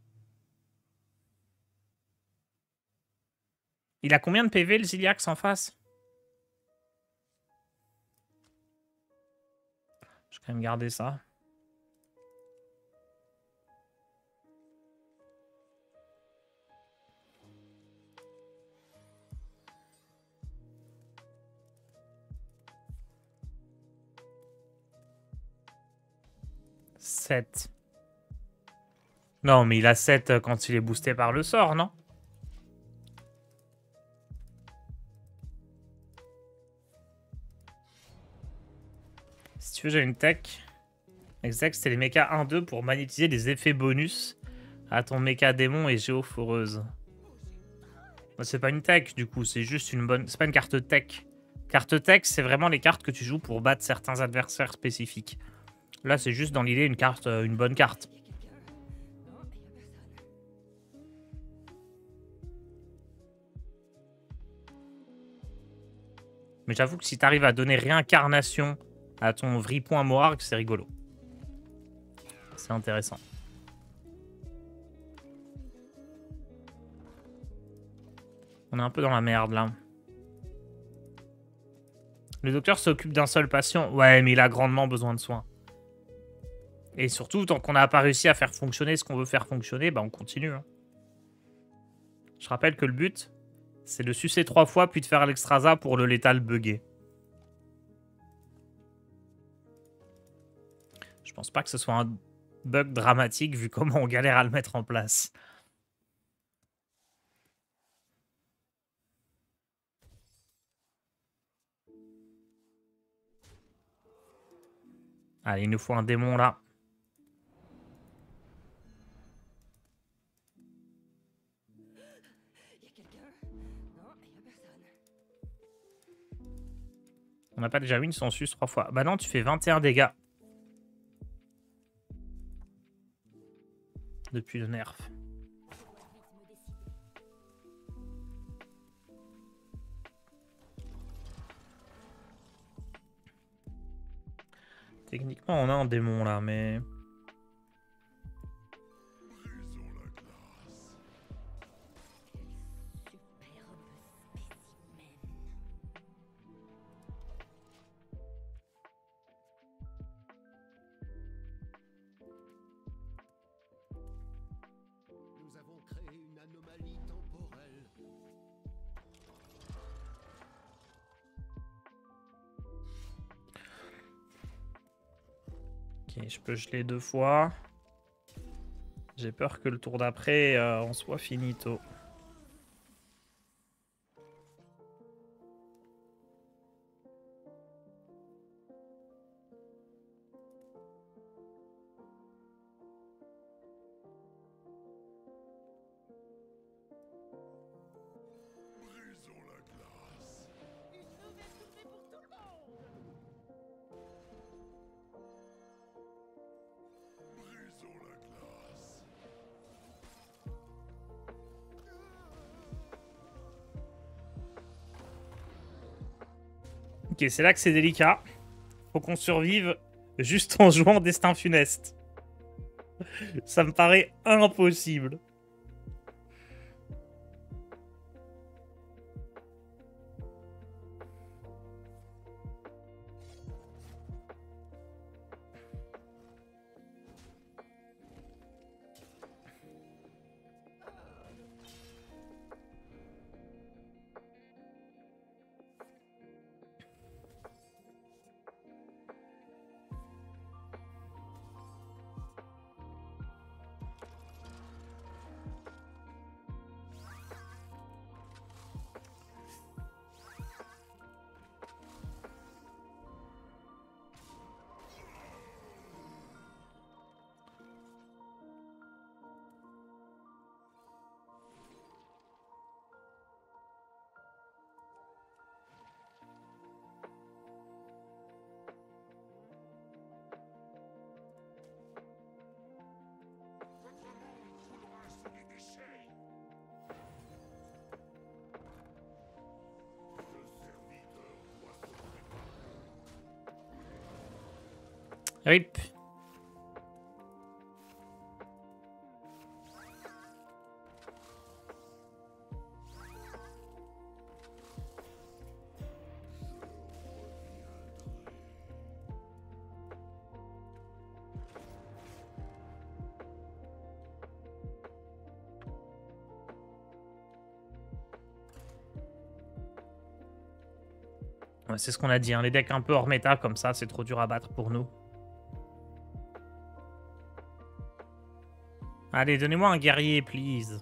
Il a combien de P V le Ziliax en face? Je vais quand même garder ça. sept. Non, mais il a sept quand il est boosté par le sort, non? Si tu veux, j'ai une tech. Exact, c'est les mechas un deux pour magnétiser des effets bonus à ton mecha démon et géophoreuse. C'est pas une tech, du coup, c'est juste une bonne... C'est pas une carte tech. Carte tech, c'est vraiment les cartes que tu joues pour battre certains adversaires spécifiques. Là, c'est juste dans l'idée une carte, une bonne carte. Mais j'avoue que si t'arrives à donner réincarnation à ton Vripoint Mohawk, c'est rigolo. C'est intéressant. On est un peu dans la merde, là. Le docteur s'occupe d'un seul patient. Ouais, mais il a grandement besoin de soins. Et surtout, tant qu'on n'a pas réussi à faire fonctionner ce qu'on veut faire fonctionner, bah on continue. Hein. Je rappelle que le but, c'est de sucer trois fois, puis de faire l'extrasa pour le létal buggé. Je pense pas que ce soit un bug dramatique, vu comment on galère à le mettre en place. Allez, il nous faut un démon, là. On n'a pas déjà win son sus trois fois. Bah non, tu fais vingt et un dégâts. Depuis le nerf. Techniquement, on a un démon là, mais... Nous avons créé une anomalie temporelle. Ok, je peux geler deux fois. J'ai peur que le tour d'après, euh, on soit finito. Ok, c'est là que c'est délicat. Faut qu'on survive juste en jouant Destin Funeste. Ça me paraît impossible. Rip. Ouais, c'est ce qu'on a dit, hein. Les decks un peu hors méta comme ça, c'est trop dur à battre pour nous. Allez, donnez-moi un guerrier, please.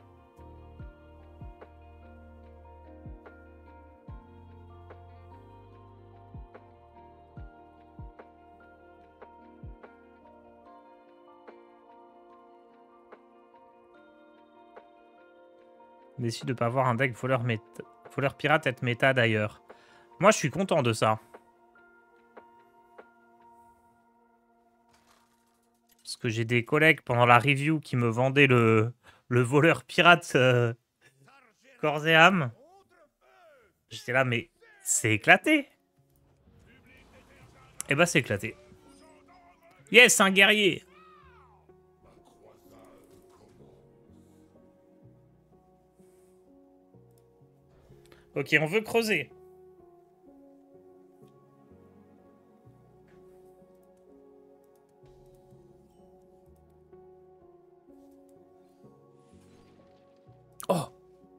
Déçu de ne pas avoir un deck voleur, méta... voleur pirate être méta d'ailleurs. Moi, je suis content de ça. Parce que j'ai des collègues pendant la review qui me vendaient le, le voleur pirate euh, corps et âme. J'étais là, mais c'est éclaté. Eh ben, c'est éclaté. Yes, un guerrier. Ok, on veut creuser. Oh.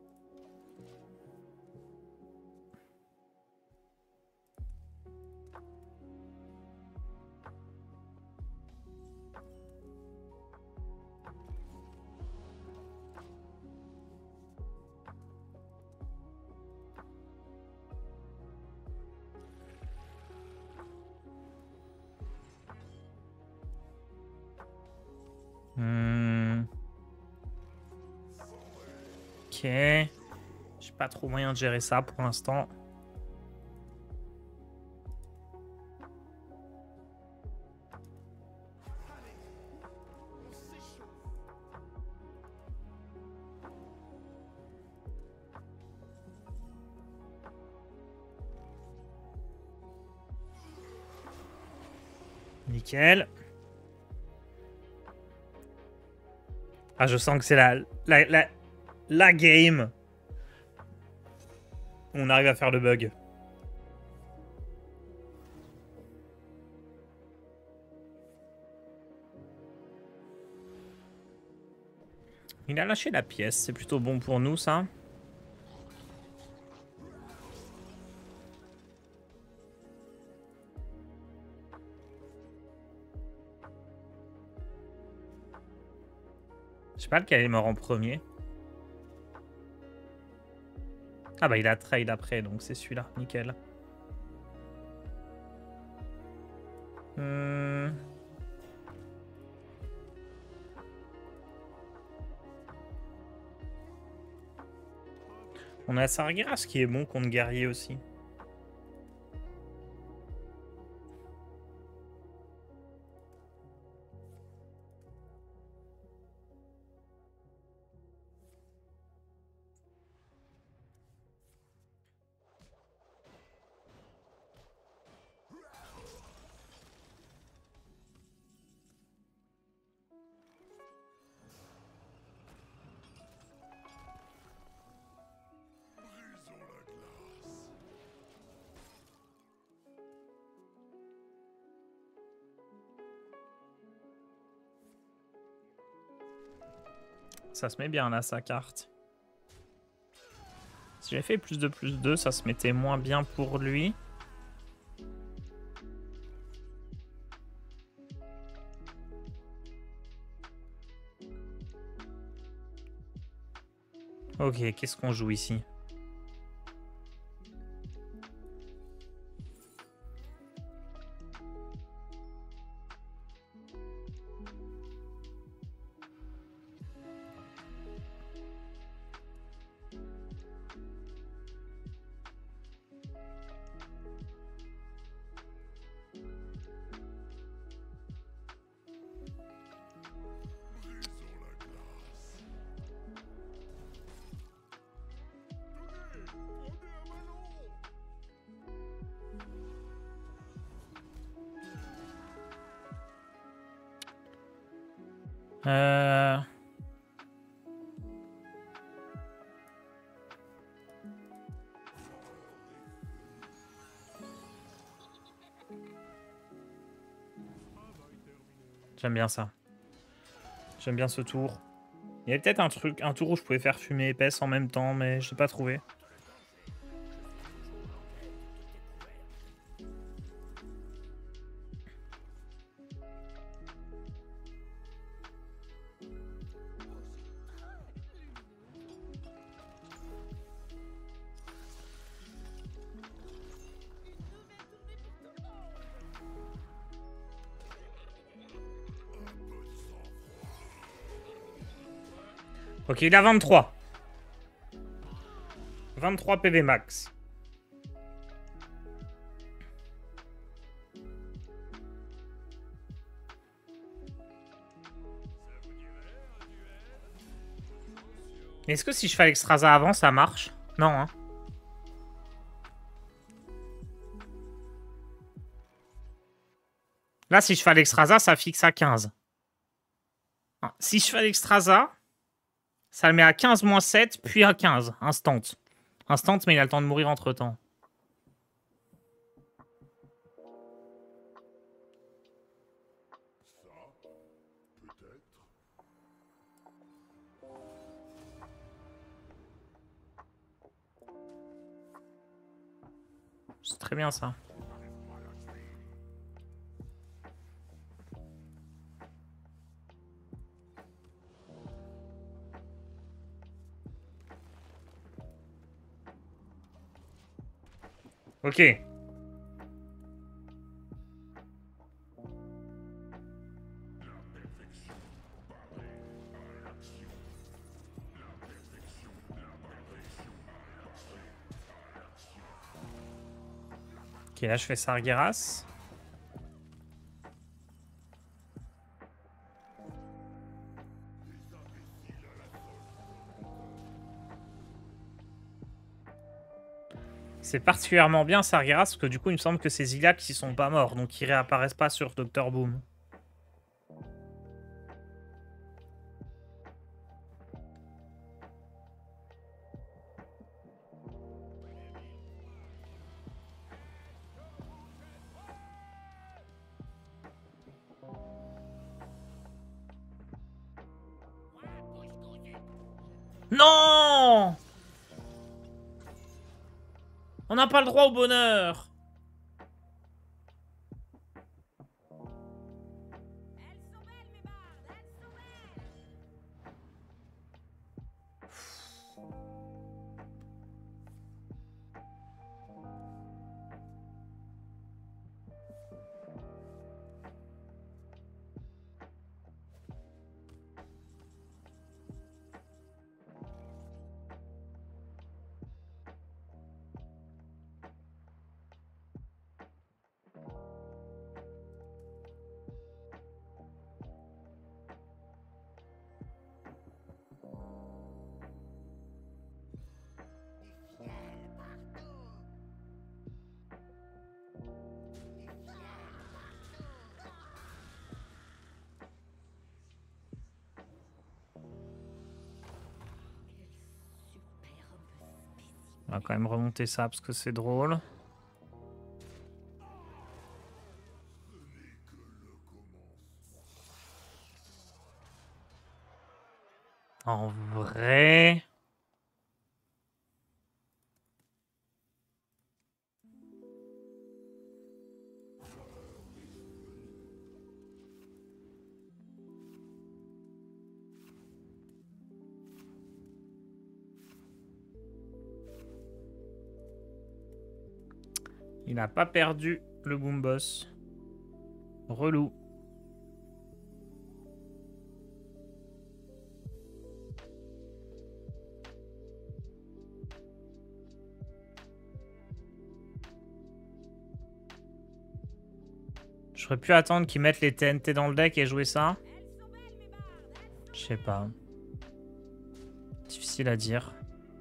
Hmm. Ok. J'ai pas trop moyen de gérer ça pour l'instant. Nickel. Ah, je sens que c'est la, la, la, la game. On arrive à faire le bug. Il a lâché la pièce, c'est plutôt bon pour nous ça. Je sais pas lequel est mort en premier. Ah bah il a trade après, donc c'est celui-là, nickel. Hmm. On a Sargeras qui est bon contre guerrier aussi. Ça se met bien là, sa carte. Si j'avais fait plus de plus deux, ça se mettait moins bien pour lui. Ok, qu'est-ce qu'on joue ici? Euh... J'aime bien ça. J'aime bien ce tour. Il y avait peut-être un truc, un tour où je pouvais faire fumer épaisse en même temps, mais je l'ai pas trouvé. Ok, il a vingt-trois. vingt-trois P V max. Est-ce que si je fais l'extrasa avant, ça marche? Non, hein. Là, si je fais l'extrasa, ça fixe à quinze. Si je fais l'extrasa, ça le met à quinze moins sept, puis à quinze. Instant. Instant, mais il a le temps de mourir entre-temps. C'est très bien, ça. Ok. Ok, là je fais Sargeras. C'est particulièrement bien Sargeras parce que du coup il me semble que c'est Zilliaq qui sont pas morts, donc ils réapparaissent pas sur docteur Boom. Non! On n'a pas le droit au bonheur. On va quand même remonter ça parce que c'est drôle. En vrai... Il n'a pas perdu le Boom Boss. Relou. J'aurais pu attendre qu'ils mettent les T N T dans le deck et jouer ça. Je sais pas. Difficile à dire.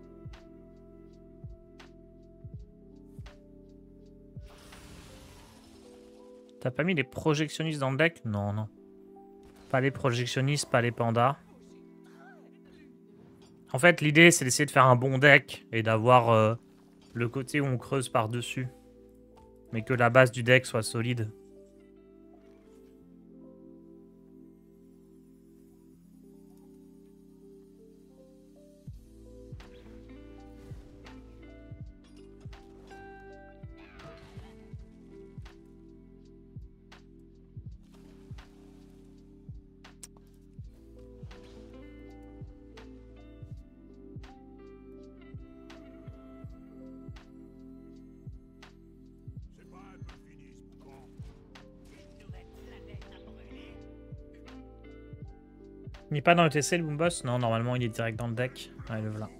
T'as pas mis les projectionnistes dans le deck? Non, non. Pas les projectionnistes, pas les pandas. En fait, l'idée, c'est d'essayer de faire un bon deck et d'avoir euh, le côté où on creuse par-dessus. Mais que la base du deck soit solide. Il n'est pas dans le T C le Boom Boss? Non, normalement il est direct dans le deck. Ouais, le voilà.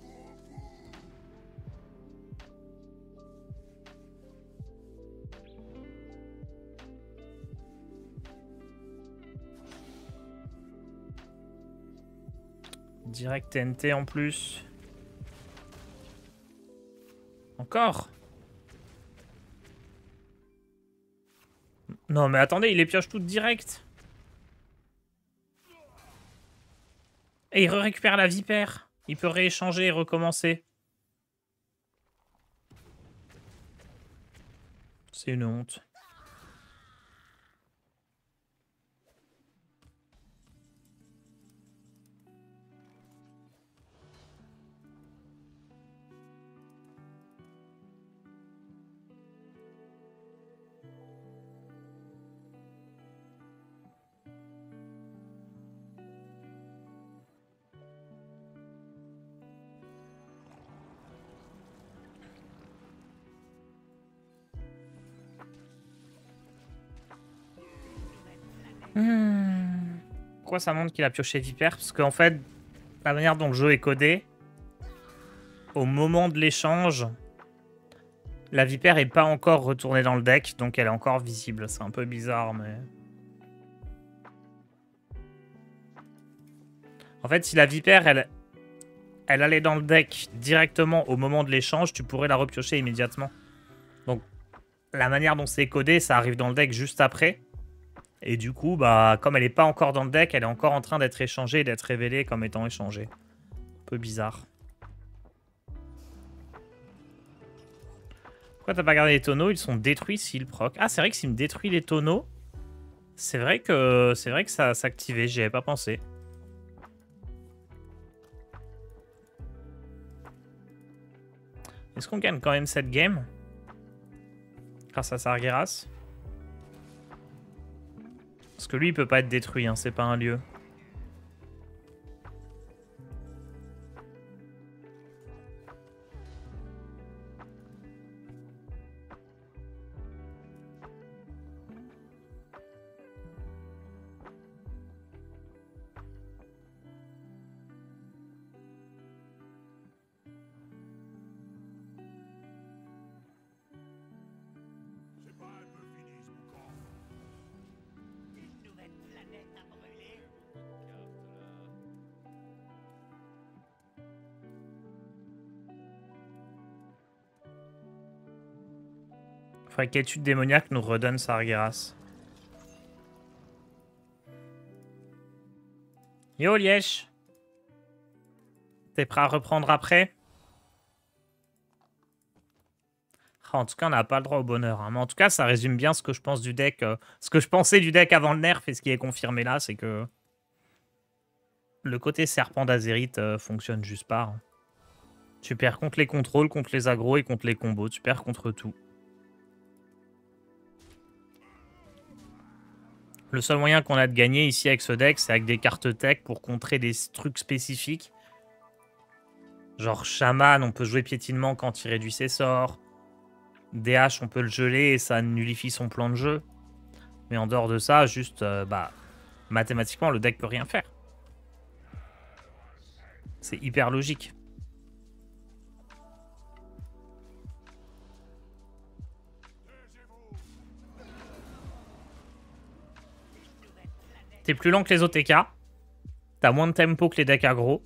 Direct T N T en plus. Encore? Non mais attendez, il les pioche toutes direct. Et il récupère la vipère. Il peut rééchanger et recommencer. C'est une honte. Hmm. Pourquoi ça montre qu'il a pioché Vipère? Parce qu'en fait, la manière dont le jeu est codé, au moment de l'échange, la Vipère n'est pas encore retournée dans le deck, donc elle est encore visible. C'est un peu bizarre, mais... En fait, si la Vipère, elle, elle allait dans le deck directement au moment de l'échange, tu pourrais la repiocher immédiatement. Donc, la manière dont c'est codé, ça arrive dans le deck juste après. Et du coup, bah, comme elle n'est pas encore dans le deck, elle est encore en train d'être échangée et d'être révélée comme étant échangée. Un peu bizarre. Pourquoi t'as pas gardé les tonneaux? Ils sont détruits s'ils proc. Ah, c'est vrai que s'il me détruit les tonneaux, c'est vrai que c'est vrai que ça s'activait. J'y avais pas pensé. Est-ce qu'on gagne quand même cette game grâce à Sargeras? Parce que lui, il peut pas être détruit, hein, c'est pas un lieu. Faudrait qu'étude démoniaque nous redonne Sargeras. Yo Liège, t'es prêt à reprendre après? En tout cas, on n'a pas le droit au bonheur. Hein. Mais en tout cas, ça résume bien ce que je pense du deck. Euh, ce que je pensais du deck avant le nerf et ce qui est confirmé là, c'est que Le côté serpent d'Azerite euh, fonctionne juste pas. Hein. Tu perds contre les contrôles, contre les agros et contre les combos. Tu perds contre tout. Le seul moyen qu'on a de gagner ici avec ce deck, c'est avec des cartes tech pour contrer des trucs spécifiques. Genre Shaman, on peut jouer piétinement quand il réduit ses sorts. D H, on peut le geler et ça nullifie son plan de jeu. Mais en dehors de ça, juste, euh, bah, mathématiquement, le deck peut rien faire. C'est hyper logique. T'es plus lent que les O T K. T'as moins de tempo que les decks aggro.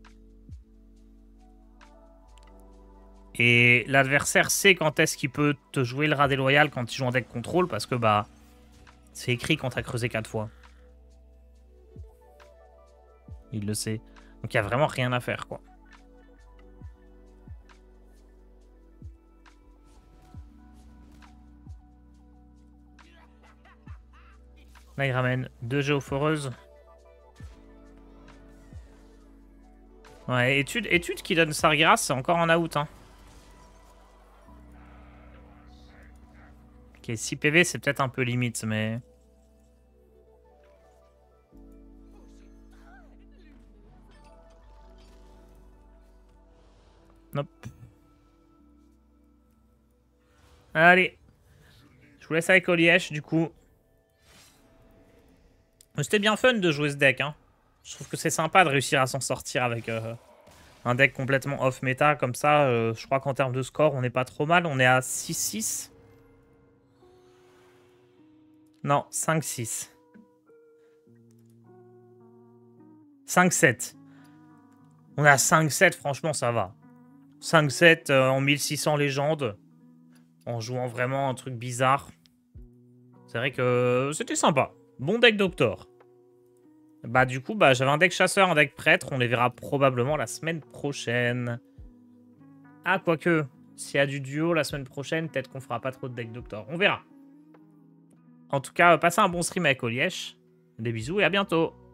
Et l'adversaire sait quand est-ce qu'il peut te jouer le rat déloyal quand il joue en deck contrôle parce que bah c'est écrit quand t'as creusé quatre fois. Il le sait. Donc il n'y a vraiment rien à faire quoi. Là il ramène deux géophoreuses. Ouais, étude, étude qui donne Sargeras, c'est encore en out hein. Ok, six P V, c'est peut-être un peu limite, mais... Nope. Allez. Je vous laisse avec Olièche, du coup. C'était bien fun de jouer ce deck, hein. Je trouve que c'est sympa de réussir à s'en sortir avec euh, un deck complètement off-méta, comme ça. Euh, je crois qu'en termes de score, on n'est pas trop mal. On est à six six. Non, cinq six. cinq sept. On est à cinq sept, franchement, ça va. cinq sept euh, en mille six cents légendes. En jouant vraiment un truc bizarre. C'est vrai que c'était sympa. Bon deck Doctor. Bah du coup, bah, j'avais un deck chasseur, un deck prêtre. On les verra probablement la semaine prochaine. Ah, quoique, s'il y a du duo la semaine prochaine, peut-être qu'on fera pas trop de deck Doctor. On verra. En tout cas, passez un bon stream avec Olièche. Des bisous et à bientôt.